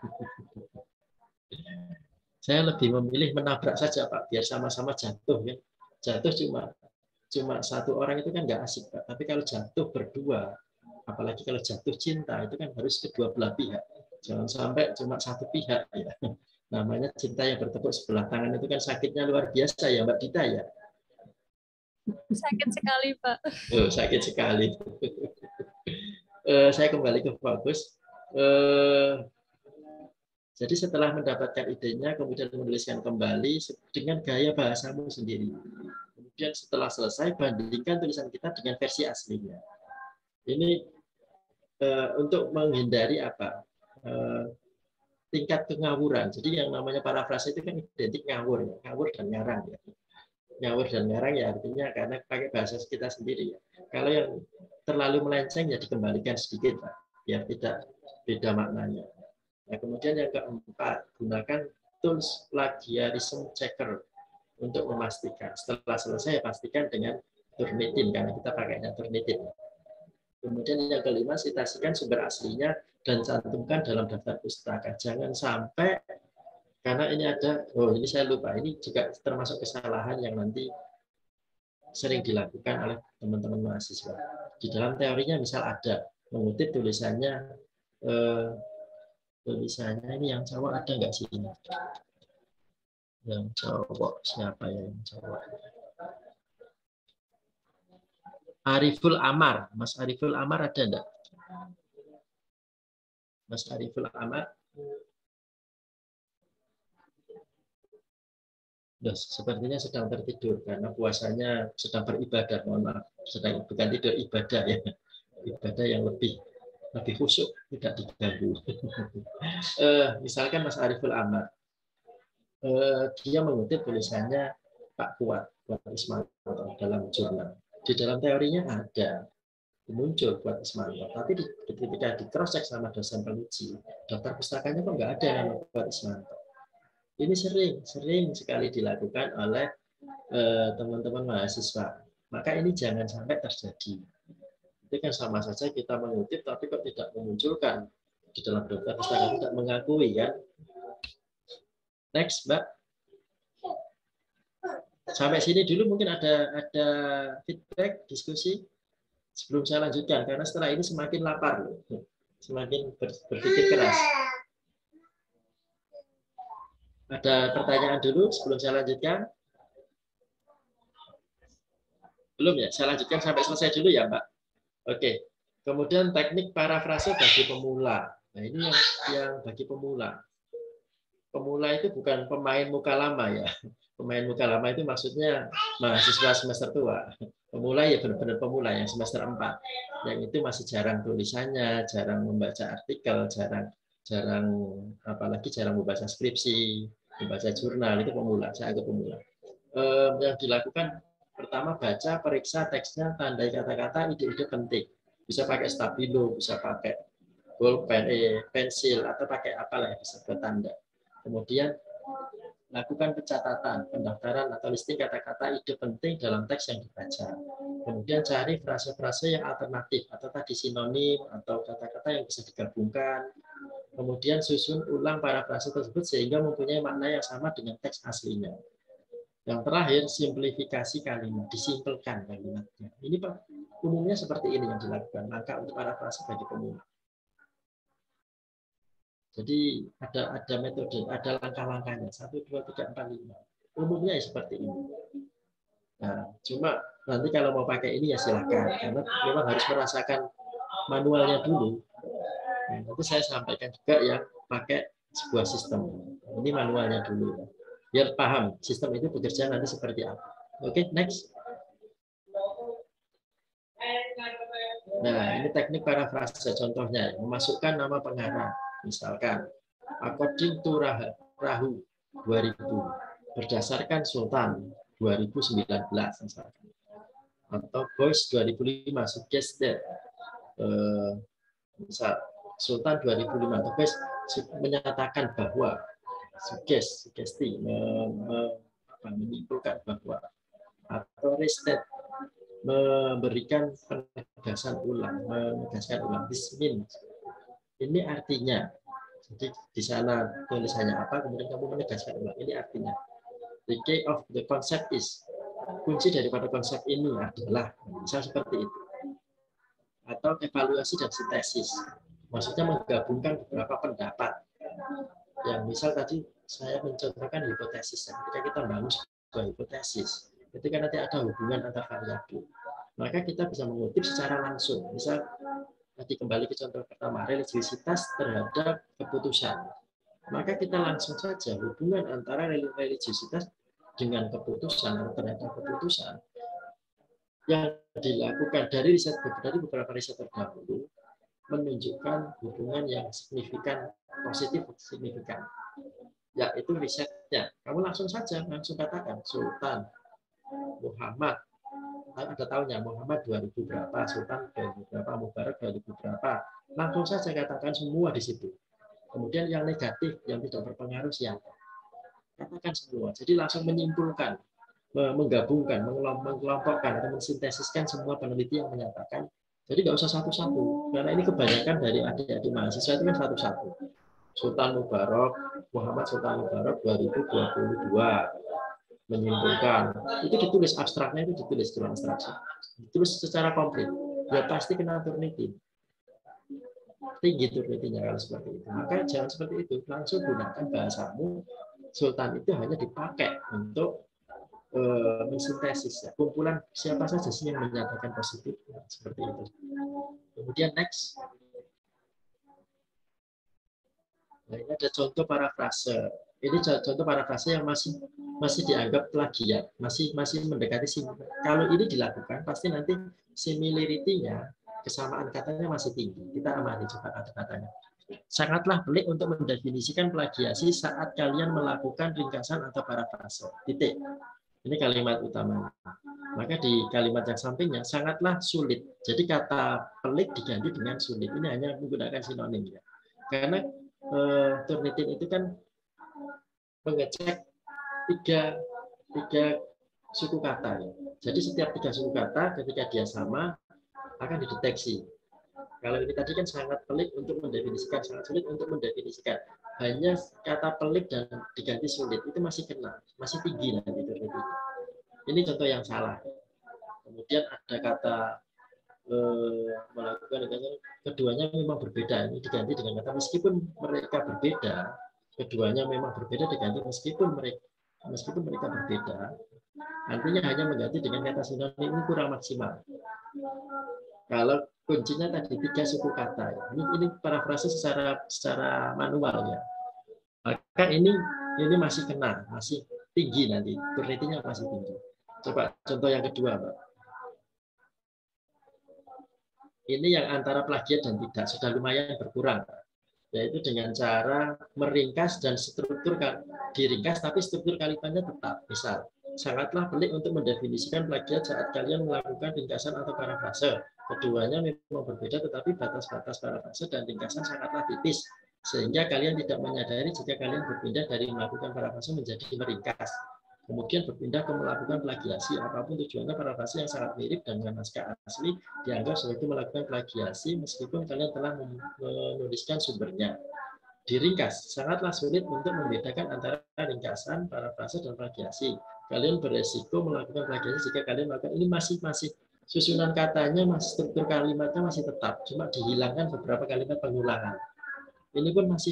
Saya lebih memilih menabrak saja, Pak, biar sama-sama jatuh. Ya. Jatuh cuma satu orang itu kan nggak asik, Pak. Tapi kalau jatuh berdua, apalagi kalau jatuh cinta, itu kan harus kedua belah pihak. Jangan sampai cuma satu pihak. Ya. Namanya cinta yang bertepuk sebelah tangan itu kan sakitnya luar biasa ya, Mbak Dita ya. Sakit sekali, Pak. Oh, sakit sekali. Saya kembali ke fokus. Jadi setelah mendapatkan idenya, kemudian menuliskan kembali dengan gaya bahasamu sendiri. Kemudian setelah selesai, bandingkan tulisan kita dengan versi aslinya. Ini untuk menghindari apa? Tingkat kengawuran. Jadi yang namanya parafrase itu kan identik ngawur, ngawur dan ngarang. Ya. Ngawur dan ngarang ya artinya karena pakai bahasa kita sendiri. Ya. Kalau yang terlalu melenceng ya dikembalikan sedikit, Pak, biar tidak beda maknanya. Nah, kemudian yang keempat, gunakan tools plagiarism checker untuk memastikan. Setelah selesai, pastikan dengan Turnitin, karena kita pakainya Turnitin. Kemudian yang kelima, citasikan sumber aslinya dan cantumkan dalam daftar pustaka. Jangan sampai, karena ini ada, ini saya lupa, ini juga termasuk kesalahan yang nanti sering dilakukan oleh teman-teman mahasiswa. Di dalam teorinya misal ada, mengutip tulisannya ini yang cowok ada nggak sih ini? Yang cowok siapa ya yang cowok? Ariful Amar, Mas Ariful Amar ada enggak? Mas Ariful Amar? Sepertinya sedang tertidur karena puasanya sedang beribadah, mohon maaf, bukan tidur, ibadah ya, ibadah yang lebih khusyuk, tidak diganggu. Misalkan Mas Ariful Amar, dia mengutip tulisannya Pak Kuat Ismail dalam jurnal. Di dalam teorinya ada, muncul buat Ismanto. Tapi ketika di cross check sama dosen penguji, daftar pustakanya kok nggak ada nama buat Ismanto. Ini sering sekali dilakukan oleh teman-teman mahasiswa. Maka ini jangan sampai terjadi. Itu kan sama saja kita mengutip tapi kok tidak memunculkan di dalam daftar pustaka, tidak mengakui kan. Next, Mbak. Sampai sini dulu mungkin ada feedback, diskusi sebelum saya lanjutkan karena setelah ini semakin lapar, semakin berpikir keras. Ada pertanyaan dulu sebelum saya lanjutkan? Belum ya? Saya lanjutkan sampai selesai dulu ya, Mbak. Oke. Kemudian teknik parafrase bagi pemula. Nah, ini yang bagi pemula. Pemula itu bukan pemain muka lama ya. Pemain muka lama itu maksudnya mahasiswa semester tua. Pemula ya benar-benar pemula yang semester 4. Yang itu masih jarang tulisannya, jarang membaca artikel, jarang apalagi jarang membaca skripsi, membaca jurnal, itu pemula. Saya anggap pemula. Yang dilakukan pertama baca, periksa teksnya, tandai kata-kata, ide-ide penting. Bisa pakai stabilo, bisa pakai bolpen, pensil, atau pakai apalah yang bisa buat tanda. Kemudian lakukan pencatatan, pendaftaran atau listing kata-kata ide penting dalam teks yang dibaca. Kemudian cari frase-frase yang alternatif atau tadi sinonim atau kata-kata yang bisa digabungkan. Kemudian susun ulang parafrase tersebut sehingga mempunyai makna yang sama dengan teks aslinya. Yang terakhir, simplifikasi kalimat, disimpelkan kalimatnya. Ini Pak, umumnya seperti ini yang dilakukan. Langkah untuk parafrase bagi pemula. Jadi ada metode, ada langkah-langkahnya. 1, 2, 3, 4, 5. Umumnya seperti ini. Nah, cuma nanti kalau mau pakai ini ya silakan. Karena memang harus merasakan manualnya dulu. Nah, nanti saya sampaikan juga yang pakai sebuah sistem. Ini manualnya dulu. Biar paham sistem itu bekerja nanti seperti apa. Oke, next. Nah, ini teknik parafrase contohnya. Memasukkan nama pengarang. Misalkan, according to Rahu 2000, berdasarkan Sultan 2019, misalkan. Atau Boys 2005, suggested. Misal, Sultan 2005, atau Boys menyatakan bahwa, sugesti, menyimpulkan bahwa, atau restate, memberikan penegasan ulang, menegaskan ulang. This means, ini artinya. Jadi di sana tulisannya apa, kemudian kamu menegaskan ulang. Ini artinya. The key of the concept is. Kunci daripada konsep ini adalah, misal seperti itu. Atau evaluasi dan sintesis. Maksudnya menggabungkan beberapa pendapat. Yang misal tadi saya mencontohkan hipotesis. Ketika kita bangun sebuah hipotesis, ketika nanti ada hubungan antar variabel, maka kita bisa mengutip secara langsung. Misal tadi kembali ke contoh pertama, religiositas terhadap keputusan. Maka kita langsung saja hubungan antara religiositas dengan keputusan atau terhadap keputusan yang dilakukan dari beberapa riset terdahulu menunjukkan hubungan yang signifikan, positif signifikan. Yaitu risetnya. Kamu langsung katakan Sultan Muhammad, ada tahunnya Muhammad 2000 berapa, Sultan 2000 berapa, Mubarak 2000 berapa. Langsung saja katakan semua di situ. Kemudian yang negatif, yang tidak berpengaruh siapa. Katakan semua. Jadi langsung menyimpulkan, menggabungkan, mengelompokkan, atau mensintesiskan semua peneliti yang menyatakan. Jadi nggak usah satu-satu. Karena ini kebanyakan dari adik-adik mahasiswa itu kan satu-satu. Sultan Mubarak, Muhammad Sultan Mubarak 2022. Menyimpulkan itu ditulis abstraknya, itu ditulis dalam abstraksi, ditulis secara komplit, ya pasti kena Turnitin, tinggi Turnitinya kalau seperti itu. Maka jangan seperti itu, langsung gunakan bahasamu. Sultan itu hanya dipakai untuk mensintesis ya. Kumpulan siapa saja sih yang menyatakan positif seperti itu. Kemudian next. Nah, ini ada contoh parafrase. Ini contoh parafrase yang masih dianggap plagiat, masih mendekati kalau ini dilakukan pasti nanti similarity-nya, kesamaan katanya masih tinggi. Kita amati coba kata-katanya. Sangatlah pelik untuk mendefinisikan plagiasi saat kalian melakukan ringkasan atau parafrase. Titik. Ini kalimat utama. Maka di kalimat yang sampingnya sangatlah sulit. Jadi kata pelik diganti dengan sulit. Ini hanya menggunakan sinonim ya. Karena Turnitin itu kan mengecek tiga suku kata ya. Jadi setiap 3 suku kata ketika dia sama akan dideteksi. Kalau ini tadi kan sangat pelik untuk mendefinisikan, sangat sulit untuk mendefinisikan. Hanya kata pelik dan diganti sulit itu masih kena, masih tinggi nanti Turnitin. Ini contoh yang salah. Kemudian ada kata melakukan, keduanya memang berbeda. Ini diganti dengan kata meskipun mereka berbeda, keduanya memang berbeda diganti meskipun mereka berbeda. Artinya hanya mengganti dengan kata sinonim ini kurang maksimal. Kalau kuncinya tadi 3 suku kata, ini parafrase secara manual ya. Maka ini masih kena, masih tinggi nanti, Turnitinnya masih tinggi. Coba contoh yang kedua, Pak. Ini yang antara plagiat dan tidak sudah lumayan berkurang, yaitu dengan cara meringkas dan struktur diringkas tapi struktur kalimatnya tetap. Misal, sangatlah pelik untuk mendefinisikan plagiat saat kalian melakukan ringkasan atau parafrase. Keduanya memang berbeda tetapi batas-batas parafrase dan ringkasan sangatlah tipis sehingga kalian tidak menyadari jika kalian berpindah dari melakukan parafrase menjadi meringkas. Kemudian berpindah ke melakukan plagiasi, apapun tujuannya parafrase yang sangat mirip dengan naskah asli dianggap sebagai melakukan plagiasi meskipun kalian telah menuliskan sumbernya. Diringkas, sangatlah sulit untuk membedakan antara ringkasan, parafrase, dan plagiasi. Kalian beresiko melakukan plagiasi jika kalian melakukan ini masih susunan katanya, struktur kalimatnya masih tetap, cuma dihilangkan beberapa kalimat pengulangan. Ini pun masih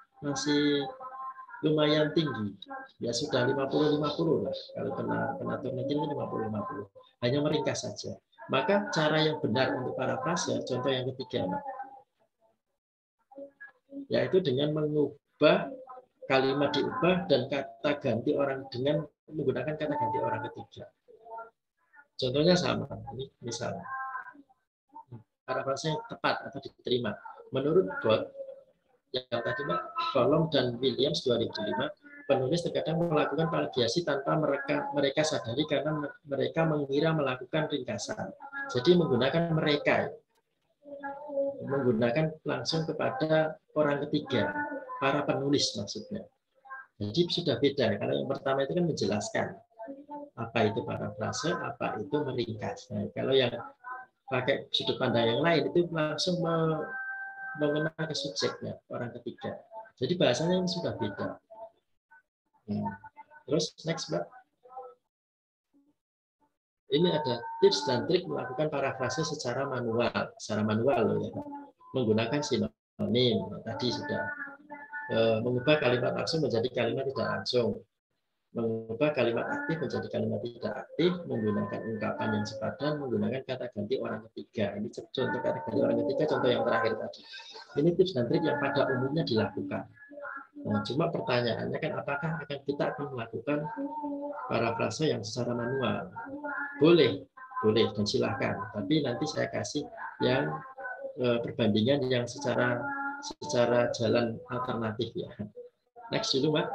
lumayan tinggi, ya sudah 50-50 lah. Kalau kena Turnitin ini 50-50. Hanya meringkas saja. Maka cara yang benar untuk parafrase, contoh yang ketiga, yaitu dengan mengubah kalimat diubah dan kata ganti orang dengan menggunakan kata ganti orang ketiga. Contohnya sama, ini misalnya parafrase yang tepat atau diterima menurut Bot yang tadi Colom dan Williams 2005, penulis terkadang melakukan plagiasi tanpa mereka sadari karena mereka mengira melakukan ringkasan. Jadi menggunakan mereka, menggunakan langsung kepada orang ketiga, para penulis maksudnya. Jadi sudah beda. Kalau yang pertama itu kan menjelaskan apa itu parafrase, apa itu meringkas. Nah, kalau yang pakai sudut pandang yang lain itu langsung mengenal ke subjeknya, orang ketiga. Jadi bahasanya ini sudah beda. Terus next, Mbak. Ini ada tips dan trik melakukan parafrase secara manual loh ya. Menggunakan sinonim. Tadi sudah mengubah kalimat langsung menjadi kalimat tidak langsung. Mengubah kalimat aktif menjadi kalimat tidak aktif, menggunakan ungkapan yang sepadan, menggunakan kata ganti orang ketiga. Ini contoh kata ganti orang ketiga, contoh yang terakhir tadi. Ini tips dan trik yang pada umumnya dilakukan. Nah, cuma pertanyaannya kan apakah kita akan melakukan parafrase yang secara manual? Boleh dan silahkan. Tapi nanti saya kasih yang perbandingan yang secara jalan alternatif ya. Next dulu, Mbak.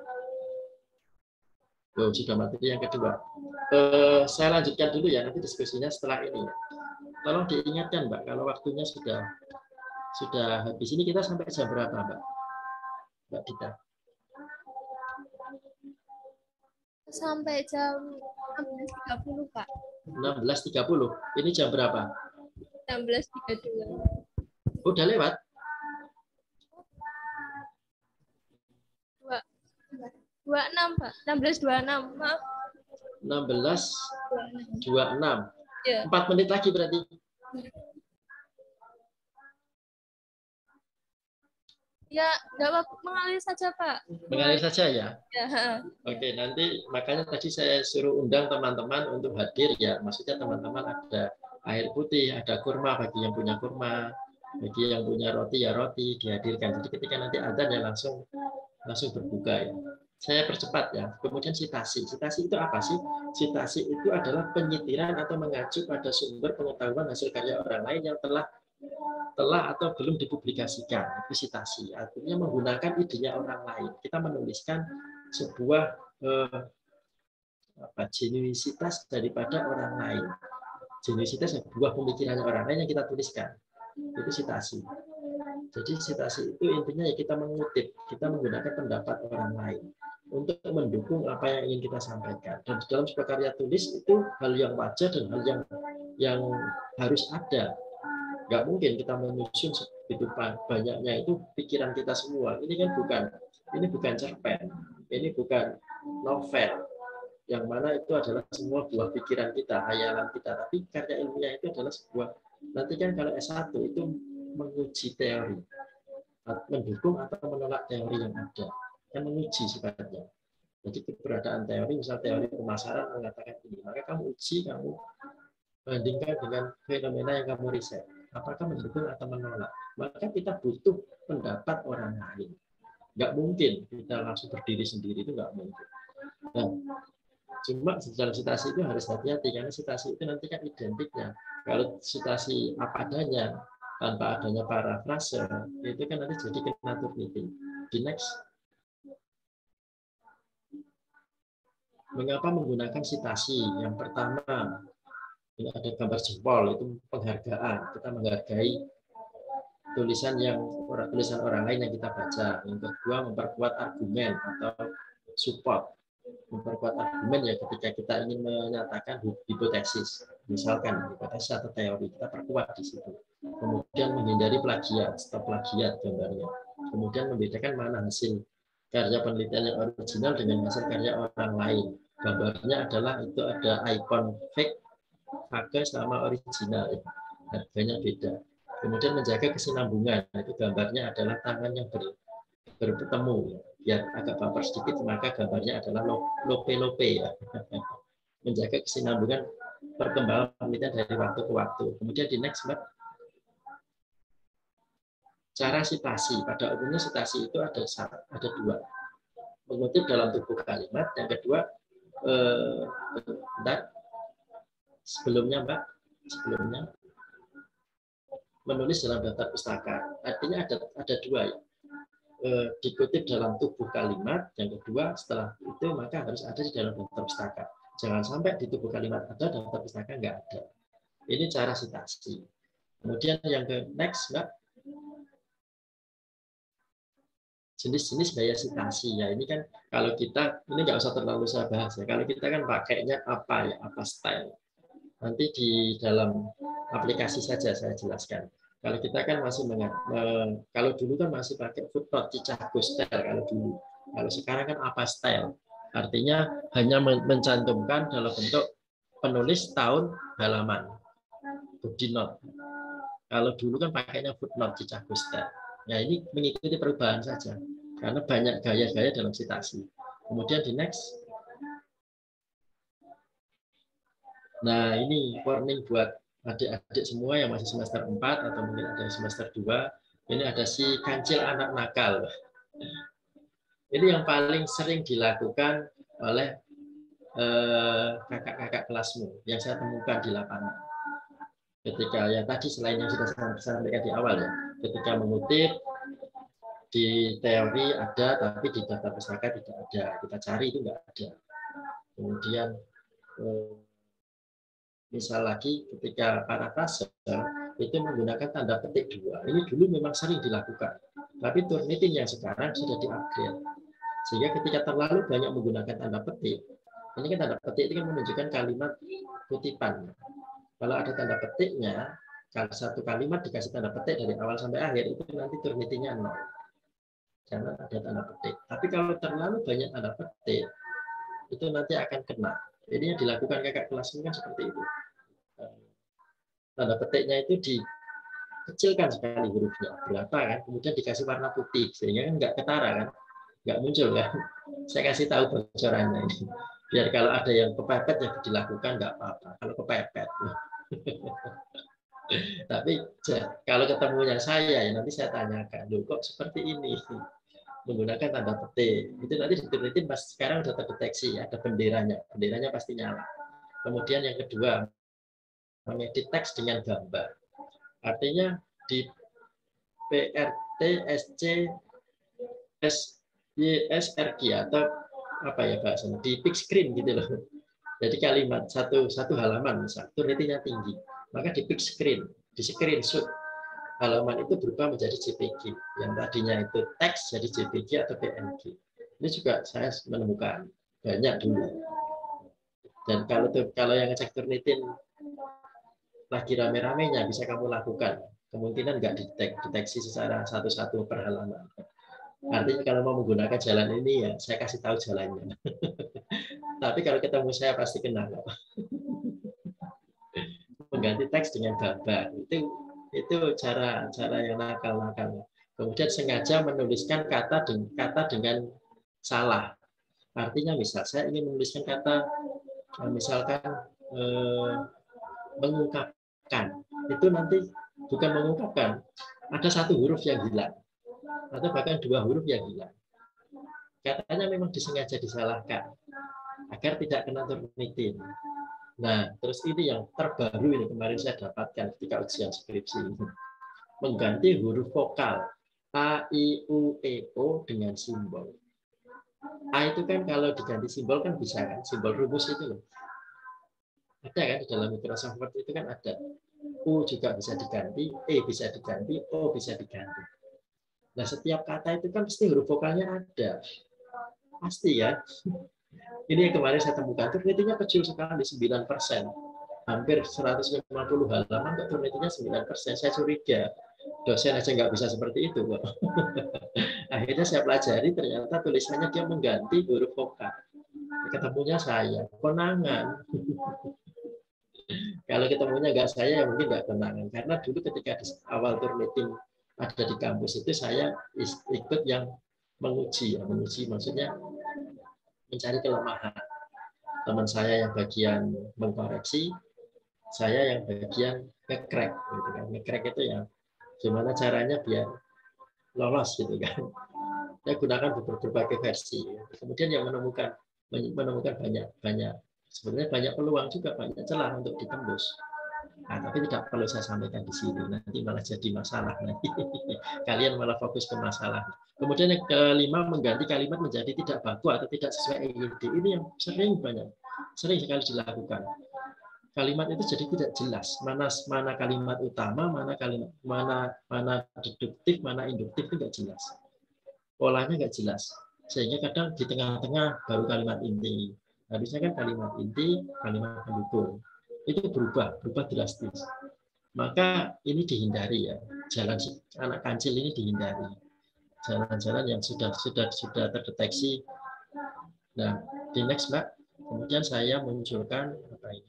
Sudah materi yang kedua. Saya lanjutkan dulu ya, nanti diskusinya setelah ini. Tolong diingatkan, Mbak, kalau waktunya sudah habis. Ini kita sampai jam berapa, Mbak Dita? Sampai jam 16.30, Pak. 16.30. Ini jam berapa? 16.32. Udah lewat? 26, Pak. 16.26. Maaf. 16.26. Ya. 4 menit lagi berarti. Ya, nggak apa-apa, mengalir saja, Pak. Mengalir saja ya? Ya. Oke, nanti makanya tadi saya suruh undang teman-teman untuk hadir ya. Maksudnya teman-teman ada air putih, ada kurma bagi yang punya kurma, bagi yang punya roti ya roti dihadirkan. Jadi ketika nanti adzan ya langsung berbuka ya. Saya percepat ya. Kemudian sitasi. Sitasi itu apa sih? Sitasi itu adalah penyitiran atau mengacu pada sumber pengetahuan hasil karya orang lain yang telah atau belum dipublikasikan. Itu sitasi. Artinya menggunakan idenya orang lain. Kita menuliskan sebuah genuisitas daripada orang lain. Genuisitas buah pemikirannya orang lain yang kita tuliskan. Itu sitasi. Jadi sitasi itu intinya ya kita mengutip, kita menggunakan pendapat orang lain untuk mendukung apa yang ingin kita sampaikan. Dan di dalam sebuah karya tulis itu hal yang wajar dan hal yang harus ada. Nggak mungkin kita menyusun begitu banyaknya itu pikiran kita semua. Ini kan bukan cerpen, ini bukan novel, yang mana itu adalah semua buah pikiran kita, hayalan kita. Tapi karya ilmiah itu adalah sebuah, nanti kan kalau S1 itu menguji teori, mendukung atau menolak teori yang ada, yang menguji sifatnya. Jadi keberadaan teori, misal teori pemasaran mengatakan ini, maka kamu uji, kamu bandingkan dengan fenomena yang kamu riset. Apakah mendukung atau menolak? Maka kita butuh pendapat orang lain. Nggak mungkin kita langsung berdiri sendiri, itu nggak mungkin. Nah, cuma dalam sitasi itu harus hati-hati, karena sitasi itu nanti kan identiknya. Kalau sitasi apa adanya, tanpa adanya parafrase, itu kan nanti jadi kenaturnity. Di next. Mengapa menggunakan sitasi? Yang pertama, ini ada gambar jempol, itu penghargaan. Kita menghargai tulisan orang lain yang kita baca. Yang kedua, memperkuat argumen atau support. Memperkuat argumen ya ketika kita ingin menyatakan hipotesis, misalkan hipotesis atau teori, kita perkuat di situ. Kemudian menghindari plagiat, stop plagiat gambarnya. Kemudian membedakan mana hasil karya penelitian yang original dengan hasil karya orang lain. Gambarnya adalah itu ada icon fake, sama original, harganya beda. Kemudian menjaga kesinambungan, itu gambarnya adalah tangan yang bertemu, biar agak baper sedikit, maka gambarnya adalah lope-lope ya. Menjaga kesinambungan perkembangan penelitian dari waktu ke waktu. Kemudian di next, Mbak. Cara sitasi, pada umumnya sitasi itu ada dua. Mengutip dalam tubuh kalimat, yang kedua, sebelumnya Mbak, menulis dalam daftar pustaka. Artinya ada dua ya. Dikutip dalam tubuh kalimat, yang kedua setelah itu maka harus ada di dalam daftar pustaka. Jangan sampai di tubuh kalimat ada, daftar pustaka nggak ada. Ini cara sitasi. Kemudian yang ke next, Mbak. Jenis-jenis gaya sitasi ya, ini kan kalau kita, ini nggak usah terlalu saya bahas ya. Kalau kita kan pakainya apa ya, apa style. Nanti di dalam aplikasi saja saya jelaskan. Kalau kita kan masih kalau dulu kan masih pakai footnote, Chicago style kalau dulu. Kalau sekarang kan apa style? Artinya hanya mencantumkan dalam bentuk penulis, tahun, halaman, body note. Kalau dulu kan pakainya footnote, Chicago style. Ya ini mengikuti perubahan saja, karena banyak gaya-gaya dalam sitasi. Kemudian di next. Nah ini warning buat adik-adik semua yang masih semester 4 atau mungkin ada semester 2. Ini ada si kancil anak nakal. Ini yang paling sering dilakukan oleh kakak-kakak kelasmu yang saya temukan di lapangan. Ketika ya tadi selain yang sudah saya sampaikan di awal ya, ketika mengutip di teori ada, tapi di daftar pustaka tidak ada. Kita cari itu nggak ada. Kemudian misal lagi ketika parafrase itu menggunakan tanda petik 2. Ini dulu memang sering dilakukan, tapi Turnitin yang sekarang sudah di-upgrade. Sehingga ketika terlalu banyak menggunakan tanda petik, ini kan tanda petik itu kan menunjukkan kalimat kutipan. Kalau ada tanda petiknya, kalau satu kalimat dikasih tanda petik dari awal sampai akhir, itu nanti Turnitinnya 0. Jangan ada tanda petik. Tapi kalau terlalu banyak tanda petik, itu nanti akan kena. Jadi yang dilakukan kakak kelas ini kan seperti itu. Tanda petiknya itu dikecilkan sekali hurufnya, berapa kan, kemudian dikasih warna putih, sehingga kan nggak ketara kan, nggak muncul kan. Saya kasih tahu bocorannya ini. Biar kalau ada yang kepepet yang dilakukan nggak apa-apa. Kalau kepepet. Tapi kalau ketemunya saya ya nanti saya tanyakan, loh kok seperti ini? Menggunakan tanda petik. Itu nanti diteliti pas sekarang sudah terdeteksi ada benderanya pasti nyala. Kemudian yang kedua, mengedit teks dengan gambar. Artinya di PRT, SC, SYSRG atau apa ya bahasanya, di big screen gitu loh. Jadi kalimat satu halaman misal Turnitin-nya tinggi, maka di pick screen, di screenshot halaman itu berubah menjadi JPG. Yang tadinya itu teks jadi JPG atau PNG. Ini juga saya menemukan banyak dulu. Dan kalau yang ngecek Turnitin lagi rame-ramenya bisa kamu lakukan. Kemungkinan nggak deteksi secara satu-satu per halaman. Artinya kalau mau menggunakan jalan ini ya saya kasih tahu jalannya. Tapi kalau ketemu saya pasti kenal. Mengganti teks dengan gambar itu cara yang nakal. Kemudian sengaja menuliskan kata dengan salah. Artinya misal saya ingin menuliskan kata misalkan mengungkapkan, itu nanti bukan mengungkapkan, ada satu huruf yang hilang atau bahkan dua huruf yang hilang. Katanya memang disengaja disalahkan agar tidak kena Turnitin. Nah, terus ini yang terbaru ini kemarin saya dapatkan ketika ujian skripsi ini. Mengganti huruf vokal A, I, U, E, O dengan simbol. A itu kan kalau diganti simbol kan bisa kan, simbol rumus itu loh. Ada kan di dalam Microsoft Word itu kan ada. U juga bisa diganti, E bisa diganti, O bisa diganti. Nah, setiap kata itu kan pasti huruf vokalnya ada. Pasti ya. Ini yang kemarin saya temukan, Turnitinnya kecil sekali, 9%. Hampir 150 halaman, kok Turnitinnya 9%. Saya curiga, dosen aja nggak bisa seperti itu kok. Akhirnya saya pelajari, ternyata tulisannya dia mengganti huruf vokal. Ketemunya saya, konangan. Kalau ketemunya nggak saya, ya mungkin nggak konangan. Karena dulu ketika di awal Turnitin ada di kampus itu, saya ikut yang menguji maksudnya mencari kelemahan. Teman saya yang bagian mengkoreksi, saya yang bagian nge-crack gitu kan. Nge-crack itu ya gimana caranya biar lolos gitu kan. Saya gunakan berbagai versi. Kemudian yang menemukan banyak sebenarnya banyak peluang juga, banyak celah untuk ditembus. Nah, tapi tidak perlu saya sampaikan di sini, nanti malah jadi masalah nanti. Kalian malah fokus ke masalah. Kemudian yang kelima, mengganti kalimat menjadi tidak baku atau tidak sesuai EYD. Ini yang sering sekali dilakukan. Kalimat itu jadi tidak jelas. Mana kalimat utama, mana deduktif, mana induktif itu nggak jelas. Polanya nggak jelas. Sehingga kadang di tengah-tengah baru kalimat inti. Harusnya kan kalimat inti, kalimat pendukung. Itu berubah drastis. Maka ini dihindari ya. Jalan anak kancil ini dihindari. Jalan-jalan yang sudah terdeteksi. Nah, di next Mbak, kemudian saya munculkan apa ini?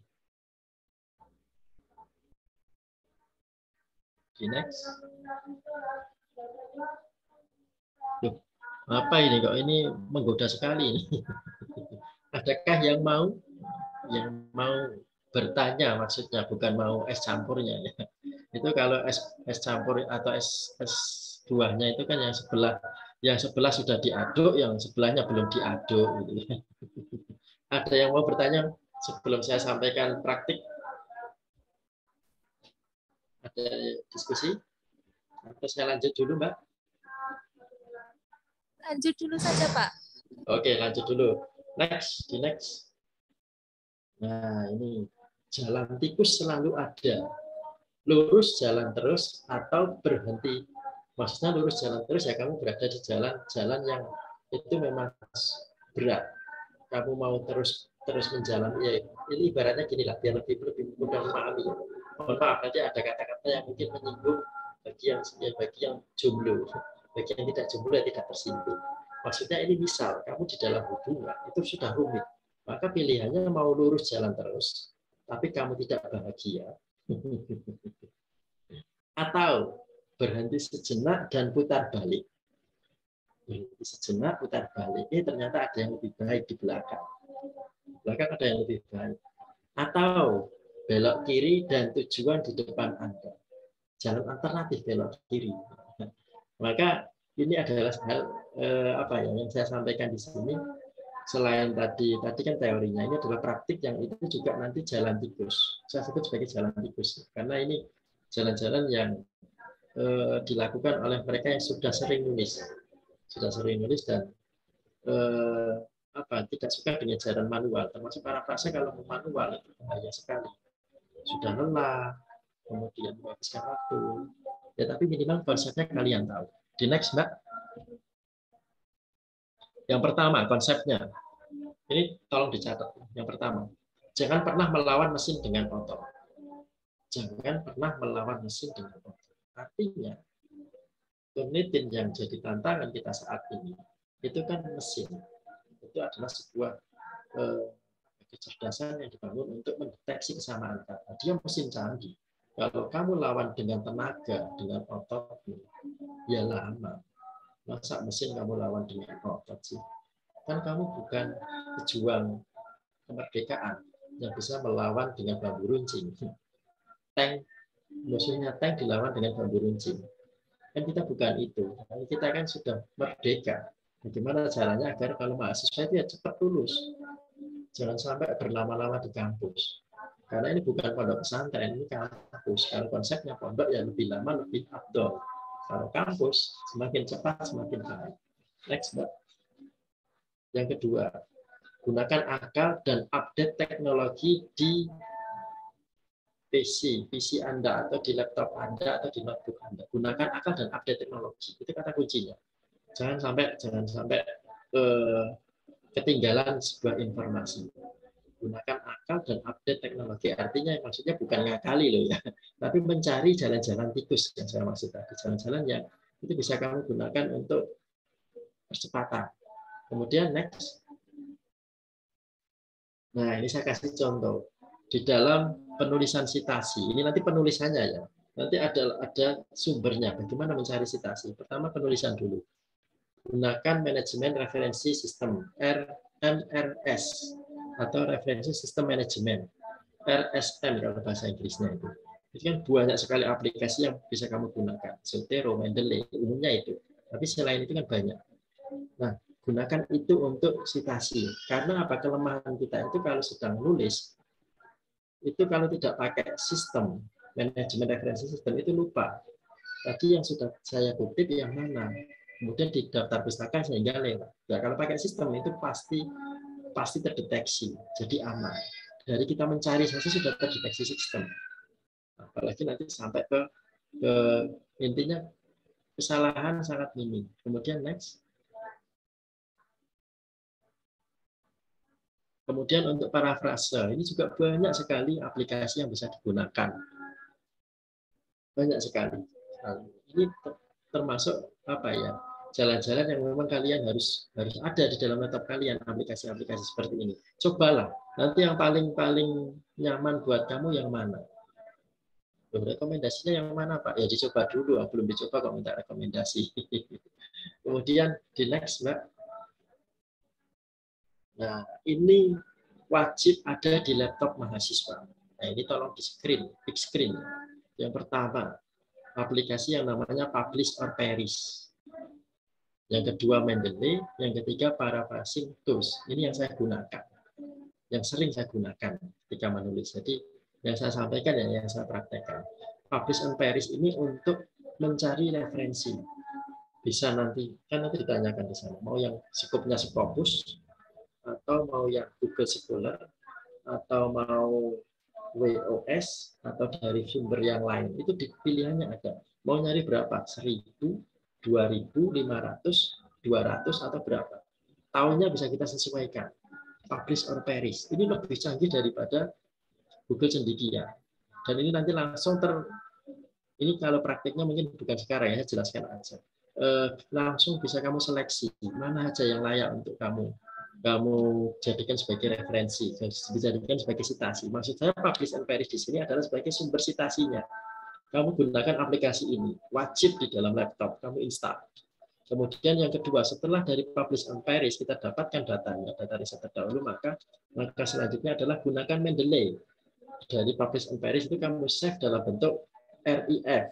Di next. Loh, apa ini kok ini menggoda sekali? Adakah yang mau bertanya, maksudnya bukan mau es campurnya ya. Itu kalau es campur atau es buahnya itu kan yang sebelah sudah diaduk, yang sebelahnya belum diaduk gitu. Ada yang mau bertanya sebelum saya sampaikan praktik? Ada diskusi? Atau saya lanjut dulu, Mbak? Lanjut dulu saja, Pak. Oke, lanjut dulu. Next. Nah, ini jalan tikus selalu ada. Lurus jalan terus atau berhenti. Maksudnya lurus jalan terus ya kamu berada di jalan yang itu memang berat. Kamu mau terus menjalani ya ini ibaratnya gini lah biar lebih mudah memahami. Mohon maaf nanti ada kata-kata yang mungkin menyinggung bagi yang jomblo, bagi yang tidak jomblo yang tidak tersinggung. Maksudnya ini misal kamu di dalam hubungan itu sudah rumit, maka pilihannya mau lurus jalan terus, tapi kamu tidak bahagia, atau berhenti sejenak dan putar balik. Berhenti sejenak, putar balik. Ini ternyata ada yang lebih baik di belakang. Belakang ada yang lebih baik. Atau belok kiri dan tujuan di depan Anda. Jalan alternatif belok kiri. Maka ini adalah hal yang saya sampaikan di sini. Selain tadi kan teorinya, ini adalah praktik yang itu juga nanti jalan tikus. Saya sebut sebagai jalan tikus karena ini jalan-jalan yang dilakukan oleh mereka yang sudah sering nulis dan tidak suka dengan jalan manual. Termasuk parafrase kalau manual itu bahaya sekali. Sudah lelah, kemudian menghabiskan waktu. Ya, tapi minimal konsepnya kalian tahu. Di next, Mbak. Yang pertama, konsepnya. Ini tolong dicatat. Yang pertama, jangan pernah melawan mesin dengan otot. Jangan pernah melawan mesin dengan otot. Artinya, Turnitin yang jadi tantangan kita saat ini, itu kan mesin. Itu adalah sebuah kecerdasan yang dibangun untuk mendeteksi kesamaan kata. Dia mesin canggih. Kalau kamu lawan dengan tenaga, dengan otot, ya lama. Masa mesin kamu lawan dengan otot sih? Kan kamu bukan pejuang kemerdekaan yang bisa melawan dengan bambu runcing. Tank, musuhnya tank dilawan dengan bambu runcing. Kan kita bukan itu. Kita kan sudah merdeka. Bagaimana caranya agar kalau mahasiswa itu ya cepat lulus. Jangan sampai berlama-lama di kampus. Karena ini bukan pondok pesantren, ini kampus. Kalau konsepnya pondok ya lebih lama, lebih afdol. Kalau kampus, semakin cepat, semakin baik. Next, Mbak. Yang kedua, gunakan akal dan update teknologi di PC Anda atau di laptop Anda atau di notebook Anda. Gunakan akal dan update teknologi. Itu kata kuncinya. Jangan sampai ketinggalan sebuah informasi. Gunakan akal dan update teknologi. Artinya maksudnya bukan ngakali loh ya, tapi mencari jalan-jalan tikus yang saya maksud tadi. Jalan-jalan yang itu bisa kamu gunakan untuk percepatan. Kemudian next. Nah, ini saya kasih contoh. Di dalam penulisan sitasi, ini nanti penulisannya ya. Nanti ada sumbernya, bagaimana mencari sitasi. Pertama penulisan dulu. Gunakan manajemen referensi sistem, MRS, atau referensi sistem manajemen, RSM kalau bahasa Inggrisnya itu. Itu kan banyak sekali aplikasi yang bisa kamu gunakan. Zotero, Mendeley, umumnya itu. Tapi selain itu kan banyak. Nah, gunakan itu untuk sitasi. Karena apa? Kelemahan kita itu kalau sedang nulis, itu kalau tidak pakai sistem manajemen referensi sistem itu lupa. Tadi yang sudah saya kutip yang mana, kemudian di daftar pustaka sehingga lewat. Ya, kalau pakai sistem itu pasti terdeteksi, jadi aman. Dari kita mencari saja sudah terdeteksi sistem. Apalagi nanti sampai ke intinya kesalahan sangat minim. Kemudian next. Kemudian untuk parafrase, ini juga banyak sekali aplikasi yang bisa digunakan. Banyak sekali. Nah, ini termasuk apa ya? Jalan-jalan yang memang kalian harus ada di dalam laptop kalian, aplikasi-aplikasi seperti ini. Cobalah. Nanti yang paling nyaman buat kamu yang mana? Rekomendasinya yang mana, Pak? Ya dicoba dulu. Belum dicoba kok minta rekomendasi. Kemudian di next, Mbak. Nah, ini wajib ada di laptop mahasiswa. Nah, ini tolong di screen, big screen. Yang pertama, aplikasi yang namanya Publish or Perish. Yang kedua, Mendeley. Yang ketiga, Paraphrasing Tools. Ini yang saya gunakan. Yang sering saya gunakan ketika menulis. Jadi, yang saya sampaikan ya, yang saya praktekkan. Publish and Perish ini untuk mencari referensi. Bisa nanti, kan nanti ditanyakan di sana. Mau yang skupnya Scopus, atau mau yang Google Scholar, atau mau WOS, atau dari sumber yang lain. Itu pilihannya ada. Mau nyari berapa? 1.000, 2.500, 200, atau berapa? Tahunnya bisa kita sesuaikan. Publish or Perish. Ini lebih canggih daripada Google Cendekia. Dan ini nanti langsung ini kalau praktiknya mungkin bukan sekarang ya, saya jelaskan aja. Langsung bisa kamu seleksi mana aja yang layak untuk kamu jadikan sebagai referensi, dijadikan sebagai sitasi. Maksud saya Publish and Perish di sini adalah sebagai sumber sitasinya. Kamu gunakan aplikasi ini, wajib di dalam laptop, kamu install. Kemudian yang kedua, setelah dari Publish and Perish kita dapatkan datanya, data riset terdahulu, maka selanjutnya adalah gunakan Mendeley. Dari Publish and Perish itu kamu save dalam bentuk RIF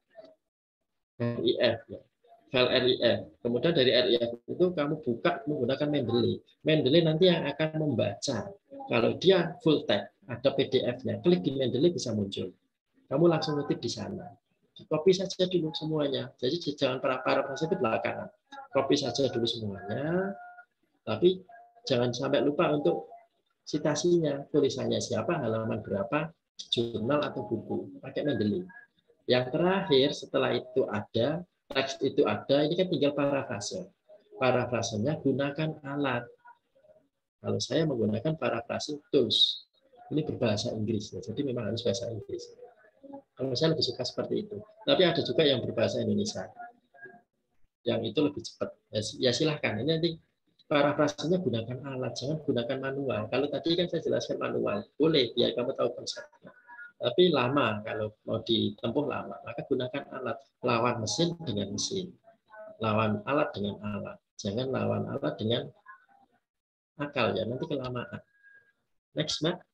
ya. File RIF. Kemudian dari RIF itu kamu buka menggunakan Mendeley. Mendeley nanti yang akan membaca. Kalau dia full text, ada PDF-nya. Klik di Mendeley bisa muncul. Kamu langsung ngetik di sana. Copy saja dulu semuanya. Jadi jangan parafrase itu belakangan. Copy saja dulu semuanya. Tapi Jangan sampai lupa untuk citasinya, tulisannya siapa, halaman berapa, jurnal atau buku, pakai Mendeley. Yang terakhir setelah itu ada, teks itu ada, ini kan tinggal parafrase. Parafrasenya gunakan alat. Kalau saya menggunakan parafrase tools, ini berbahasa Inggris, jadi memang harus bahasa Inggris. Kalau saya lebih suka seperti itu. Tapi ada juga yang berbahasa Indonesia, yang itu lebih cepat. Ya silahkan, ini nanti parafrasenya gunakan alat, jangan gunakan manual. Kalau tadi kan saya jelaskan manual, boleh biar kamu tahu konsepnya. Tapi lama, kalau mau ditempuh lama, maka gunakan alat. Lawan mesin dengan mesin. Lawan alat dengan alat. Jangan lawan alat dengan akal, ya nanti kelamaan. Next, Mbak.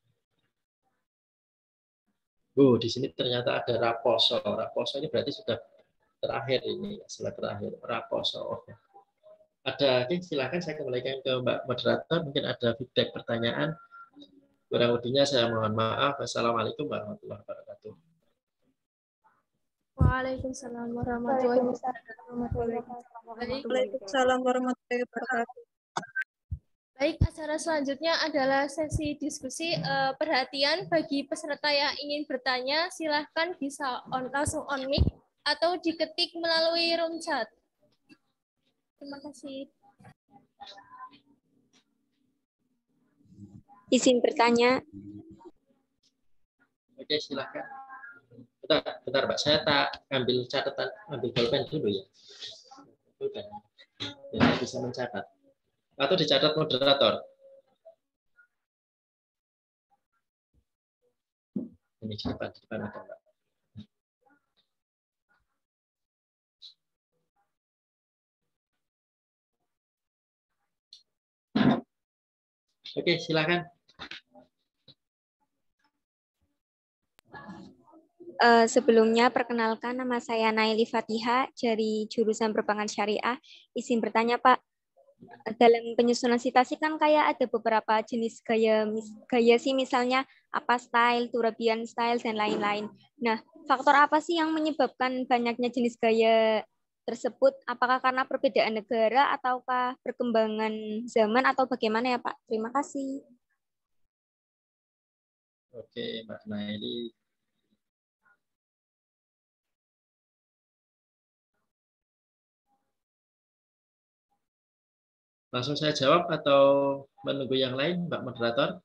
Di sini ternyata ada raposo. Raposo ini berarti sudah terakhir ini, setelah terakhir. Raposo. Ada, oke, silakan saya kembalikan ke Mbak Moderator. Mungkin ada feedback pertanyaan. Kurang lebihnya saya mohon maaf. Wassalamualaikum warahmatullahi wabarakatuh. Waalaikumsalam warahmatullahi wabarakatuh. Waalaikumsalam warahmatullahi wabarakatuh. Baik, acara selanjutnya adalah sesi diskusi. Perhatian bagi peserta yang ingin bertanya, silahkan bisa langsung on mic atau diketik melalui room chat. Terima kasih. Izin bertanya. Oke, silahkan. Bentar, Pak. Saya tak ambil catatan, ambil pulpen dulu ya. Pulpen. Jadi bisa mencatat. Atau dicatat moderator. Ini di depan ada, Mbak. Oke, silakan. Sebelumnya, perkenalkan nama saya Naili Fatiha dari jurusan Perbankan Syariah. Izin bertanya, Pak. Dalam penyusunan citasi kan kayak ada beberapa jenis gaya sih, misalnya apa style, Turabian style, dan lain-lain. Nah, faktor apa sih yang menyebabkan banyaknya jenis gaya tersebut? Apakah karena perbedaan negara, ataukah perkembangan zaman, atau bagaimana ya, Pak? Terima kasih. Oke, Mbak Naili. Langsung saya jawab atau menunggu yang lain, Mbak Moderator?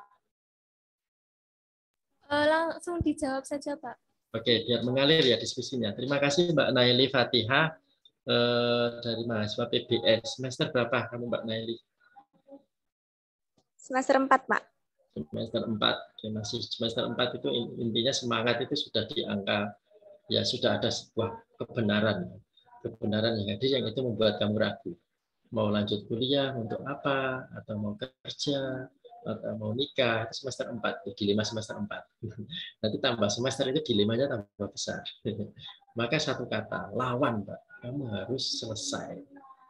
Langsung dijawab saja, Pak. Oke, biar mengalir ya diskusinya. Terima kasih Mbak Naili Fatiha dari mahasiswa PBS. Semester berapa kamu, Mbak Naili? Semester 4, Pak. Semester 4. Oke, masih semester 4 itu intinya semangat itu sudah di angka, ya sudah ada sebuah kebenaran. Kebenaran yang hadir yang itu membuat kamu ragu. Mau lanjut kuliah untuk apa, atau mau kerja, atau mau nikah, semester 4, dilema semester 4. Nanti tambah semester itu dilemanya tambah besar. Maka satu kata, lawan, Pak. Kamu harus selesai.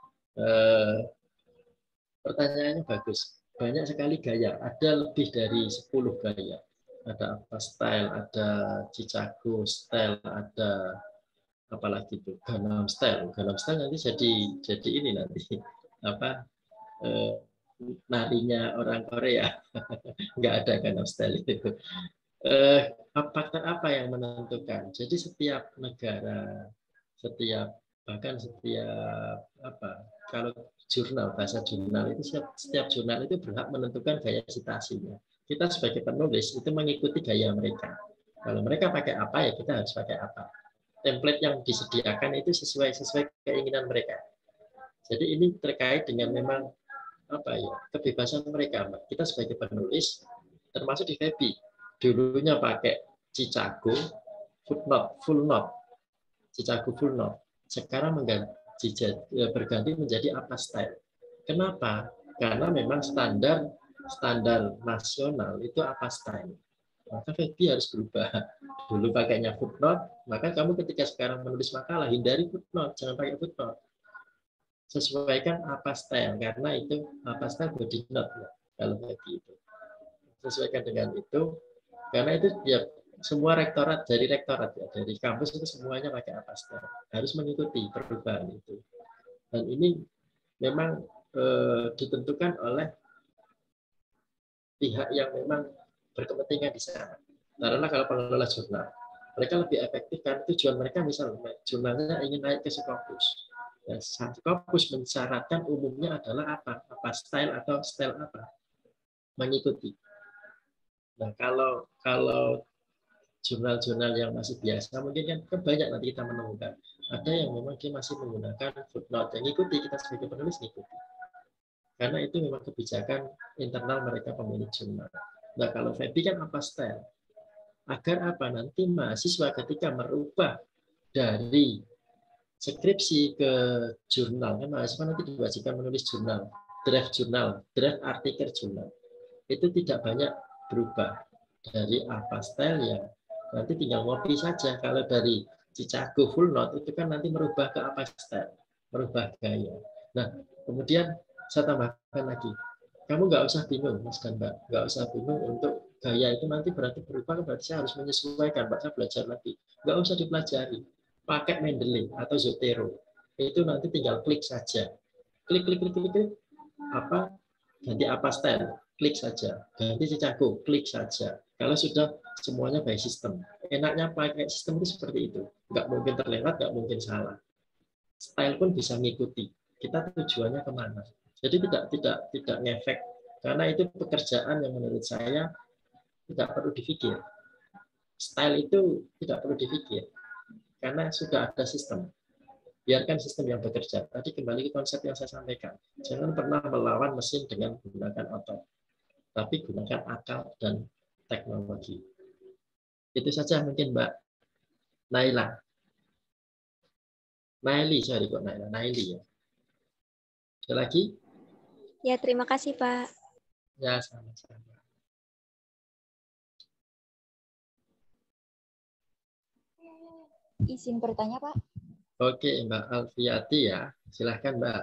Pertanyaannya bagus. Banyak sekali gaya, ada lebih dari 10 gaya. Ada apa style, ada Chicago style, ada apalagi itu Gangnam Style. Gangnam Style nanti jadi ini nanti apa narinya orang Korea. Nggak ada Gangnam Style itu. Faktor apa yang menentukan? Jadi setiap negara, bahkan setiap apa, kalau jurnal, bahasa jurnal itu setiap jurnal itu berhak menentukan gaya citasinya. Kita sebagai penulis itu mengikuti gaya mereka. Kalau mereka pakai apa ya kita harus pakai apa. Template yang disediakan itu sesuai keinginan mereka. Jadi ini terkait dengan memang apa ya, kebebasan mereka, Mbak. Kita sebagai penulis, termasuk di Febi, dulunya pakai Chicago footnote, full note, Chicago full note. Sekarang berganti menjadi apa style. Kenapa? Karena memang standar nasional itu apa style. Maka Febi harus berubah. Dulu pakainya footnote, maka kamu ketika sekarang menulis makalah, hindari footnote, jangan pakai footnote. Sesuaikan apa style, karena itu apa style body note ya, kalau Febi itu. Sesuaikan dengan itu, karena itu ya semua rektorat, dari kampus itu semuanya pakai apa style. Harus mengikuti perubahan itu. Dan ini memang ditentukan oleh pihak yang memang berkepentingan di sana. Karena kalau pengelola jurnal, mereka lebih efektif kan tujuan mereka misalnya jurnalnya ingin naik ke Scopus. Dan Scopus mensyaratkan umumnya adalah apa style atau style apa mengikuti. Nah kalau jurnal-jurnal yang masih biasa mungkin kan banyak nanti kita menemukan ada yang memang dia masih menggunakan footnote yang ikuti kita sebagai penulis ngikuti. Karena itu memang kebijakan internal mereka pemilik jurnal. Nah kalau Feby kan apa style? Agar apa nanti mahasiswa ketika merubah dari skripsi ke jurnal, kan mahasiswa nanti diwajibkan menulis jurnal, draft artikel jurnal. Itu tidak banyak berubah dari apa style yang nanti tinggal ngopi saja. Kalau dari Cicago full note itu kan nanti merubah ke apa style, merubah gaya. Nah kemudian saya tambahkan lagi, kamu nggak usah bingung Mas dan Mbak, nggak usah bingung untuk gaya itu nanti berarti berubah, berarti saya harus menyesuaikan, Mbak, saya belajar lagi. Nggak usah dipelajari, pakai Mendeley atau Zotero, itu nanti tinggal klik saja, klik, apa ganti apa style, klik saja, ganti Cicago, klik saja. Kalau sudah semuanya by system, enaknya pakai sistem itu seperti itu, nggak mungkin terlewat, nggak mungkin salah. Style pun bisa mengikuti, kita tujuannya kemana. Jadi tidak ngefek, karena itu pekerjaan yang menurut saya tidak perlu dipikir. Style itu tidak perlu dipikir, karena sudah ada sistem. Biarkan sistem yang bekerja. Tadi kembali ke konsep yang saya sampaikan. Jangan pernah melawan mesin dengan menggunakan otot, tapi gunakan akal dan teknologi. Itu saja mungkin Mbak Naila. Naili ya. Ada lagi? Ya, terima kasih, Pak. Ya, sama-sama. Izin bertanya, Pak. Oke, Mbak Alfiati ya. Silahkan, Mbak.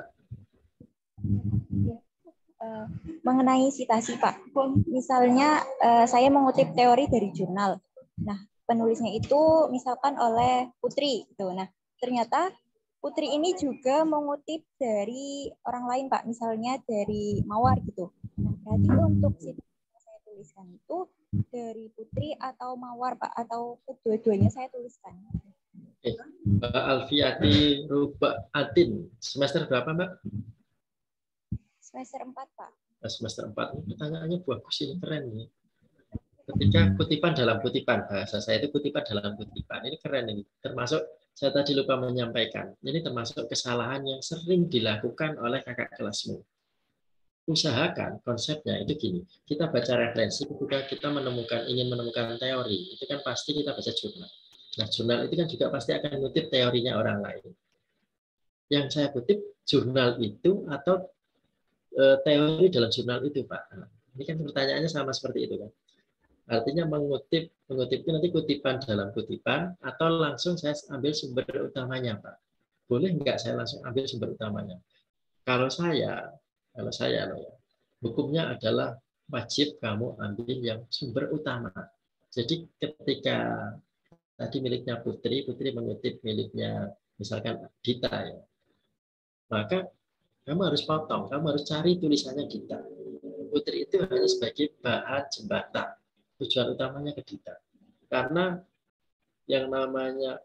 Mengenai citasi, Pak. Misalnya saya mengutip teori dari jurnal. Nah, penulisnya itu misalkan oleh Putri. Gitu. Nah, ternyata Putri ini juga mengutip dari orang lain, Pak. Misalnya dari Mawar gitu. Nah, berarti untuk citasi yang saya tuliskan itu dari Putri atau Mawar, Pak? Atau kedua-duanya saya tuliskan? Mbak Alfiati Rubaatin, semester berapa, Mbak? Semester 4, Pak. Semester 4. Pertanyaannya bagus ini, keren nih. Ketika kutipan dalam kutipan, bahasa saya itu kutipan dalam kutipan. Ini keren ini. Termasuk saya tadi lupa menyampaikan. Ini termasuk kesalahan yang sering dilakukan oleh kakak kelasmu. Usahakan konsepnya itu gini. Kita baca referensi ketika kita ingin menemukan teori. Itu kan pasti kita baca jurnal. Nah, jurnal itu kan juga pasti akan mengutip teorinya orang lain. Yang saya kutip jurnal itu atau teori dalam jurnal itu, Pak. Nah, ini kan pertanyaannya sama seperti itu kan. Artinya mengutip itu nanti kutipan dalam kutipan atau langsung saya ambil sumber utamanya, Pak. Boleh nggak saya langsung ambil sumber utamanya? Kalau saya loh ya, hukumnya adalah wajib kamu ambil yang sumber utama. Jadi ketika tadi miliknya Putri mengutip miliknya misalkan Dita ya, maka kamu harus potong, kamu harus cari tulisannya Dita. Putri itu hanya sebagai bahan jembatan. Tujuan utamanya ke Dita. Karena yang namanya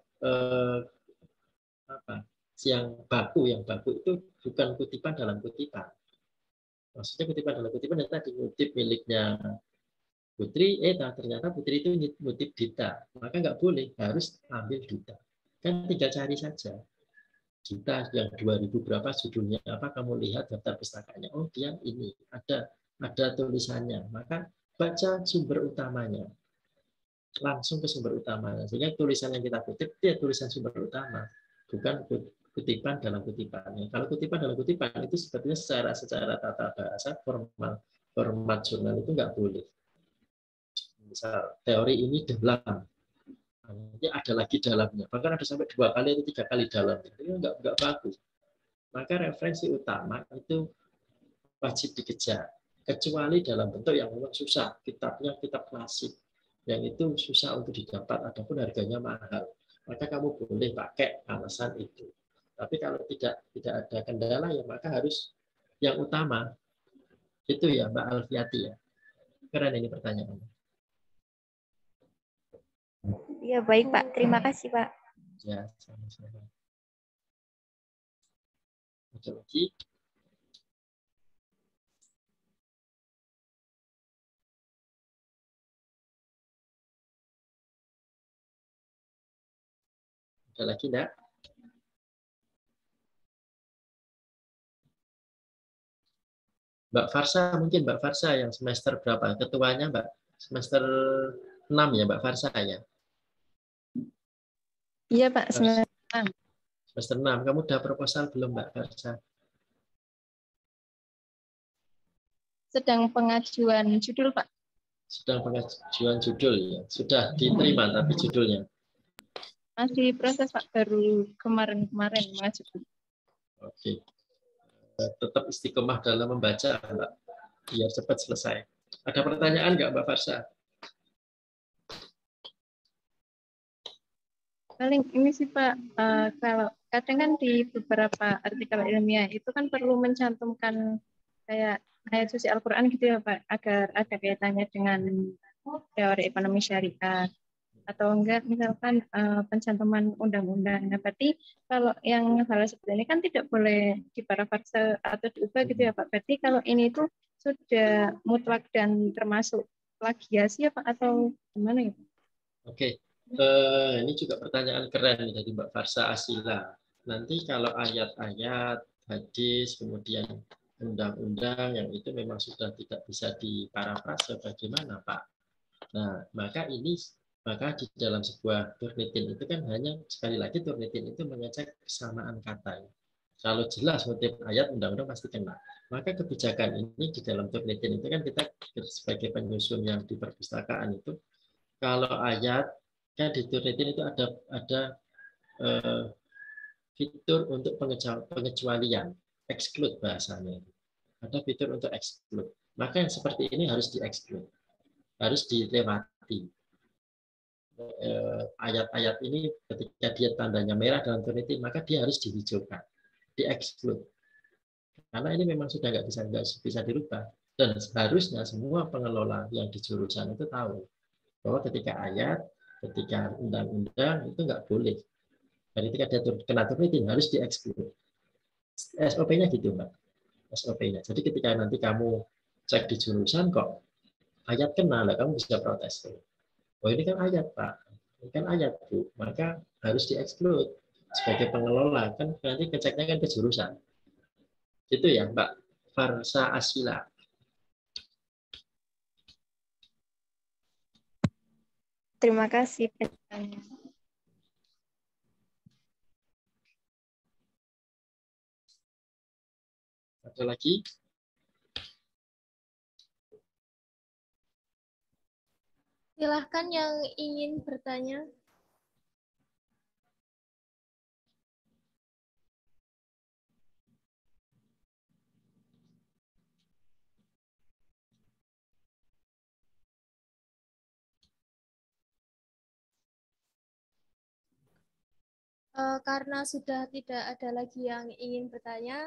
yang baku itu bukan kutipan dalam kutipan. Maksudnya kutipan dalam kutipan yang tadi ngutip miliknya Putri, ternyata Putri itu ngutip Dita. Maka nggak boleh, harus ambil Dita. Kan tinggal cari saja. Dita yang 2000 berapa judulnya apa, kamu lihat daftar pustakanya. Oh, dia ini ada tulisannya. Maka baca sumber utamanya, langsung ke sumber utamanya, sehingga tulisan yang kita kutip dia tulisan sumber utama, bukan kutipan dalam kutipannya. Kalau kutipan dalam kutipan itu sebetulnya secara tata bahasa format jurnal itu nggak boleh. Misal teori ini dalam, nanti ada lagi dalamnya, bahkan ada sampai 2 kali atau 3 kali dalam, itu nggak bagus. Maka referensi utama itu wajib dikejar. Kecuali dalam bentuk yang memang susah, kitabnya kitab klasik, yang itu susah untuk didapat, ataupun harganya mahal, maka kamu boleh pakai alasan itu. Tapi kalau tidak ada kendala, ya maka harus yang utama. Itu ya Mbak Alfiati ya. Keren ini pertanyaannya. Iya, baik Pak. Terima kasih Pak. Ya, sama-sama. Ada lagi? Ada lagi enggak? Mbak Farsa, mungkin Mbak Farsa yang semester berapa? Ketuanya Mbak semester 6 ya Mbak Farsa ya? Iya Pak, Semester 6. Kamu udah proposal belum Mbak Farsa? sedang pengajuan judul Pak. Sedang pengajuan judul ya. Sudah diterima tapi judulnya. Masih proses Pak, baru kemarin-kemarin mengajukan. Oke. Tetap istiqomah dalam membaca Mbak. Biar cepat selesai. Ada pertanyaan nggak Mbak Farsa? Paling ini sih Pak, kalau kadang kan di beberapa artikel ilmiah itu kan perlu mencantumkan kayak ayat suci Al-Quran gitu ya Pak, agar ada kaitannya dengan teori ekonomi syariah. Atau enggak misalkan pencantuman undang-undang. Nah, berarti kalau yang hal seperti ini kan tidak boleh diparafrase atau diubah gitu ya Pak. Berarti kalau ini itu sudah mutlak dan termasuk plagiasi ya Pak, atau gimana ya Pak? Oke. Ini juga pertanyaan keren dari Mbak Farsa Asila. Nanti kalau ayat-ayat, hadis, kemudian undang-undang yang itu memang sudah tidak bisa diparafrase, bagaimana Pak? Nah, maka di dalam sebuah Turnitin itu kan hanya, sekali lagi Turnitin itu mengecek kesamaan kata. Kalau jelas motif ayat undang-undang pasti kena. Maka kebijakan ini di dalam Turnitin itu kan kita sebagai penyusun yang di perpustakaan itu, kalau ayat kan di Turnitin itu ada fitur untuk pengecualian, exclude bahasanya. Ada fitur untuk exclude. Maka yang seperti ini harus di-exclude, harus dilewati. Ayat-ayat ini ketika dia tandanya merah dalam Turnitin, maka dia harus dihijaukan, di-exclude. Karena ini memang sudah nggak bisa dirubah. Dan seharusnya semua pengelola yang di jurusan itu tahu bahwa ketika ayat, ketika undang-undang itu nggak boleh. Dan ketika dia kena Turnitin harus di-exclude. SOP-nya gitu, Mbak. SOP-nya. Jadi ketika nanti kamu cek di jurusan kok ayat kena, lah kamu bisa protes. Oh ini kan ayat Pak, ini kan ayat Bu, maka harus di-exclude sebagai pengelola, kan nanti ngeceknya kan ke jurusan. Itu ya Mbak Farsa Asila. Terima kasih. Ada lagi? Silahkan yang ingin bertanya. Karena sudah tidak ada lagi yang ingin bertanya,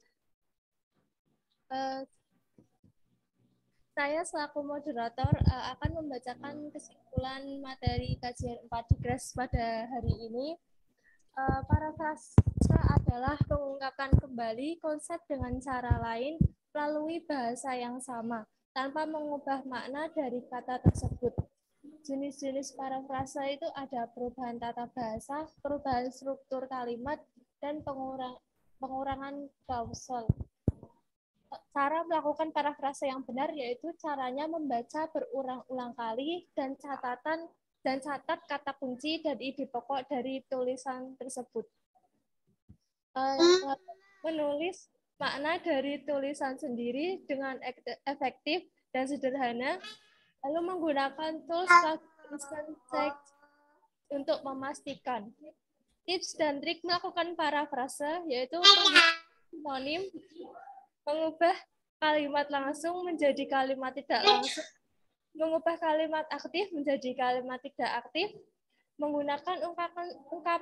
saya selaku moderator akan membacakan kesimpulan materi kajian 4 Digres pada hari ini. Parafrase adalah mengungkapkan kembali konsep dengan cara lain melalui bahasa yang sama, tanpa mengubah makna dari kata tersebut. Jenis-jenis parafrase itu ada perubahan tata bahasa, perubahan struktur kalimat, dan pengurangan klausel. Cara melakukan parafrase yang benar yaitu caranya membaca berulang-ulang kali dan catat kata kunci dan ide pokok dari tulisan tersebut. Menulis makna dari tulisan sendiri dengan efektif dan sederhana, lalu menggunakan tools instant text untuk memastikan. Tips dan trik melakukan parafrase yaitu sinonim, mengubah kalimat langsung menjadi kalimat tidak langsung, mengubah kalimat aktif menjadi kalimat tidak aktif, menggunakan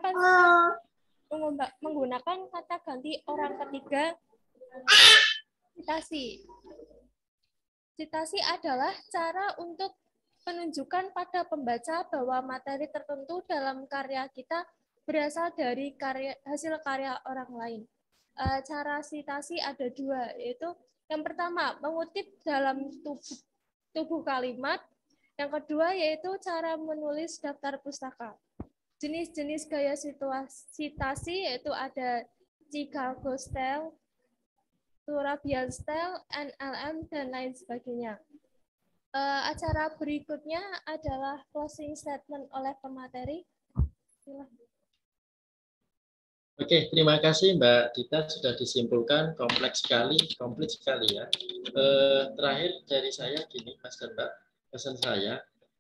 menggunakan kata ganti orang ketiga, Citasi. Citasi adalah cara untuk menunjukkan pada pembaca bahwa materi tertentu dalam karya kita berasal dari hasil karya orang lain. Cara citasi ada dua, yaitu yang pertama mengutip dalam tubuh kalimat, yang kedua yaitu cara menulis daftar pustaka. Jenis-jenis gaya citasi yaitu ada Chicago style, Turabian style, NLM, dan lain sebagainya. Acara berikutnya adalah closing statement oleh pemateri. Oke, terima kasih Mbak Dita, sudah disimpulkan, komplit sekali ya. Terakhir dari saya gini, Mas dan Mbak, pesan saya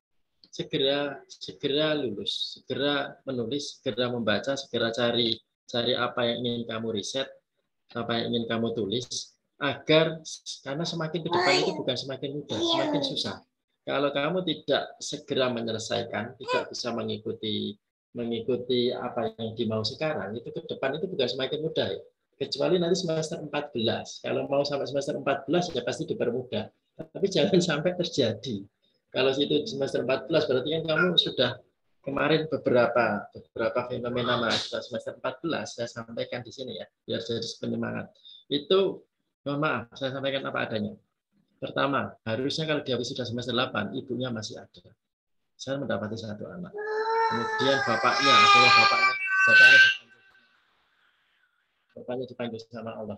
segera lulus, segera menulis, segera membaca, segera cari apa yang ingin kamu riset, apa yang ingin kamu tulis, agar karena semakin ke depan itu bukan semakin mudah, semakin susah. Kalau kamu tidak segera menyelesaikan, tidak bisa mengikuti apa yang dimau sekarang, itu ke depan itu bukan semakin mudah. Kecuali nanti semester 14. Kalau mau sampai semester 14 ya pasti dipermudah. Tapi jangan sampai terjadi. Kalau itu semester 14 berarti kan kamu sudah kemarin beberapa fenomena mahasiswa semester 14 saya sampaikan di sini ya, biar jadi penyemangat. Itu mohon maaf, saya sampaikan apa adanya. Pertama, harusnya kalau dia sudah semester 8, ibunya masih ada. Saya mendapati satu anak. Kemudian bapaknya dipanggil sama Allah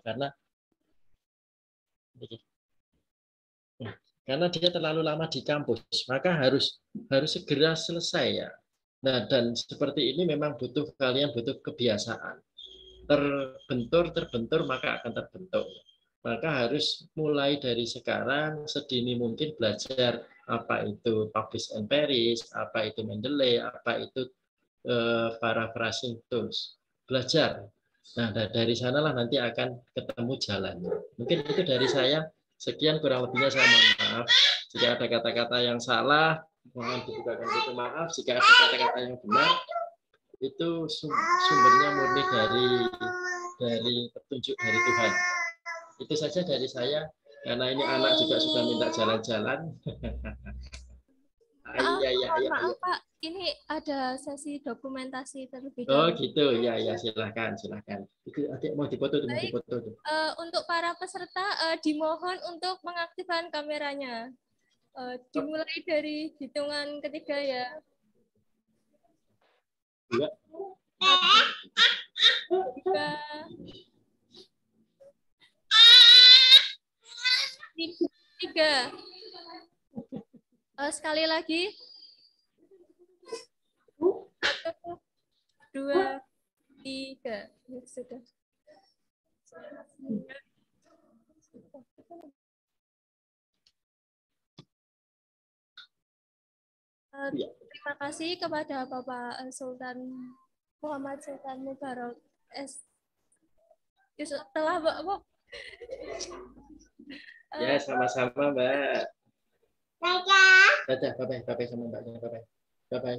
karena dia terlalu lama di kampus, maka harus segera selesai ya. Nah, dan seperti ini memang kalian butuh kebiasaan. Terbentur maka akan terbentuk. Maka harus mulai dari sekarang sedini mungkin belajar apa itu publish and perish, apa itu Mendeley, apa itu paraphrasing tools. Belajar. Nah, dari sanalah nanti akan ketemu jalannya. Mungkin itu dari saya. Sekian, kurang lebihnya saya mohon maaf. Jika ada kata-kata yang salah, mohon dibukakan pintu maaf. Jika ada kata-kata yang benar, itu sumbernya murni dari petunjuk dari Tuhan. Itu saja dari saya, karena ini anak juga sudah minta jalan-jalan. Maaf Pak, ini ada sesi dokumentasi terlebih dahulu. Oh gitu, ya silahkan. Itu adik mau difoto tuh, untuk para peserta dimohon untuk mengaktifkan kameranya. Dimulai dari hitungan ketiga ya. 2, 3. Sekali lagi. 1, 2, 3. Sudah. Terima kasih kepada Bapak Sultan Muhammad Sultan Mubarak telah ya sama-sama Mbak. Dadah, bye-bye sama Mbaknya, bye-bye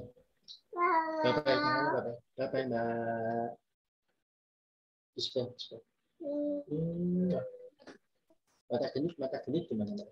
Mbak. Bismillah. Mata genit gimana Mbak?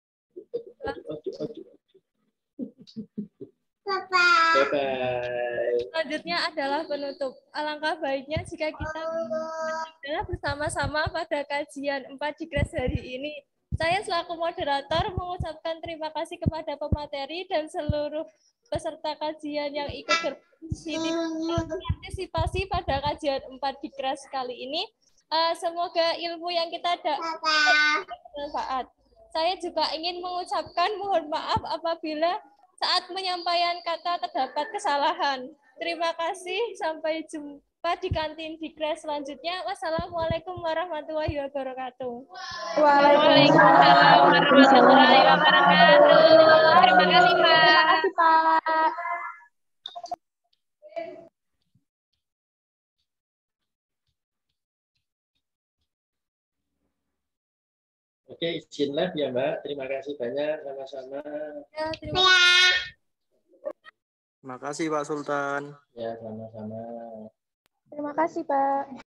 Bye-bye. Selanjutnya adalah penutup. Alangkah baiknya jika kita adalah bersama-sama pada kajian 4 Digres hari ini. Saya selaku moderator mengucapkan terima kasih kepada pemateri dan seluruh peserta kajian yang ikut berpartisipasi pada kajian 4 Digres kali ini. Semoga ilmu yang kita dapat bermanfaat. Saya juga ingin mengucapkan mohon maaf apabila saat penyampaian kata terdapat kesalahan. Terima kasih, sampai jumpa di kantin Digres selanjutnya. Wassalamualaikum warahmatullahi wabarakatuh. Waalaikumsalam warahmatullahi wabarakatuh. Terima kasih, Pak. Oke, izin live ya Mbak. Terima kasih banyak, sama-sama. Ya, terima kasih. Terima kasih Pak Sultan. Ya, sama-sama. Terima kasih Pak.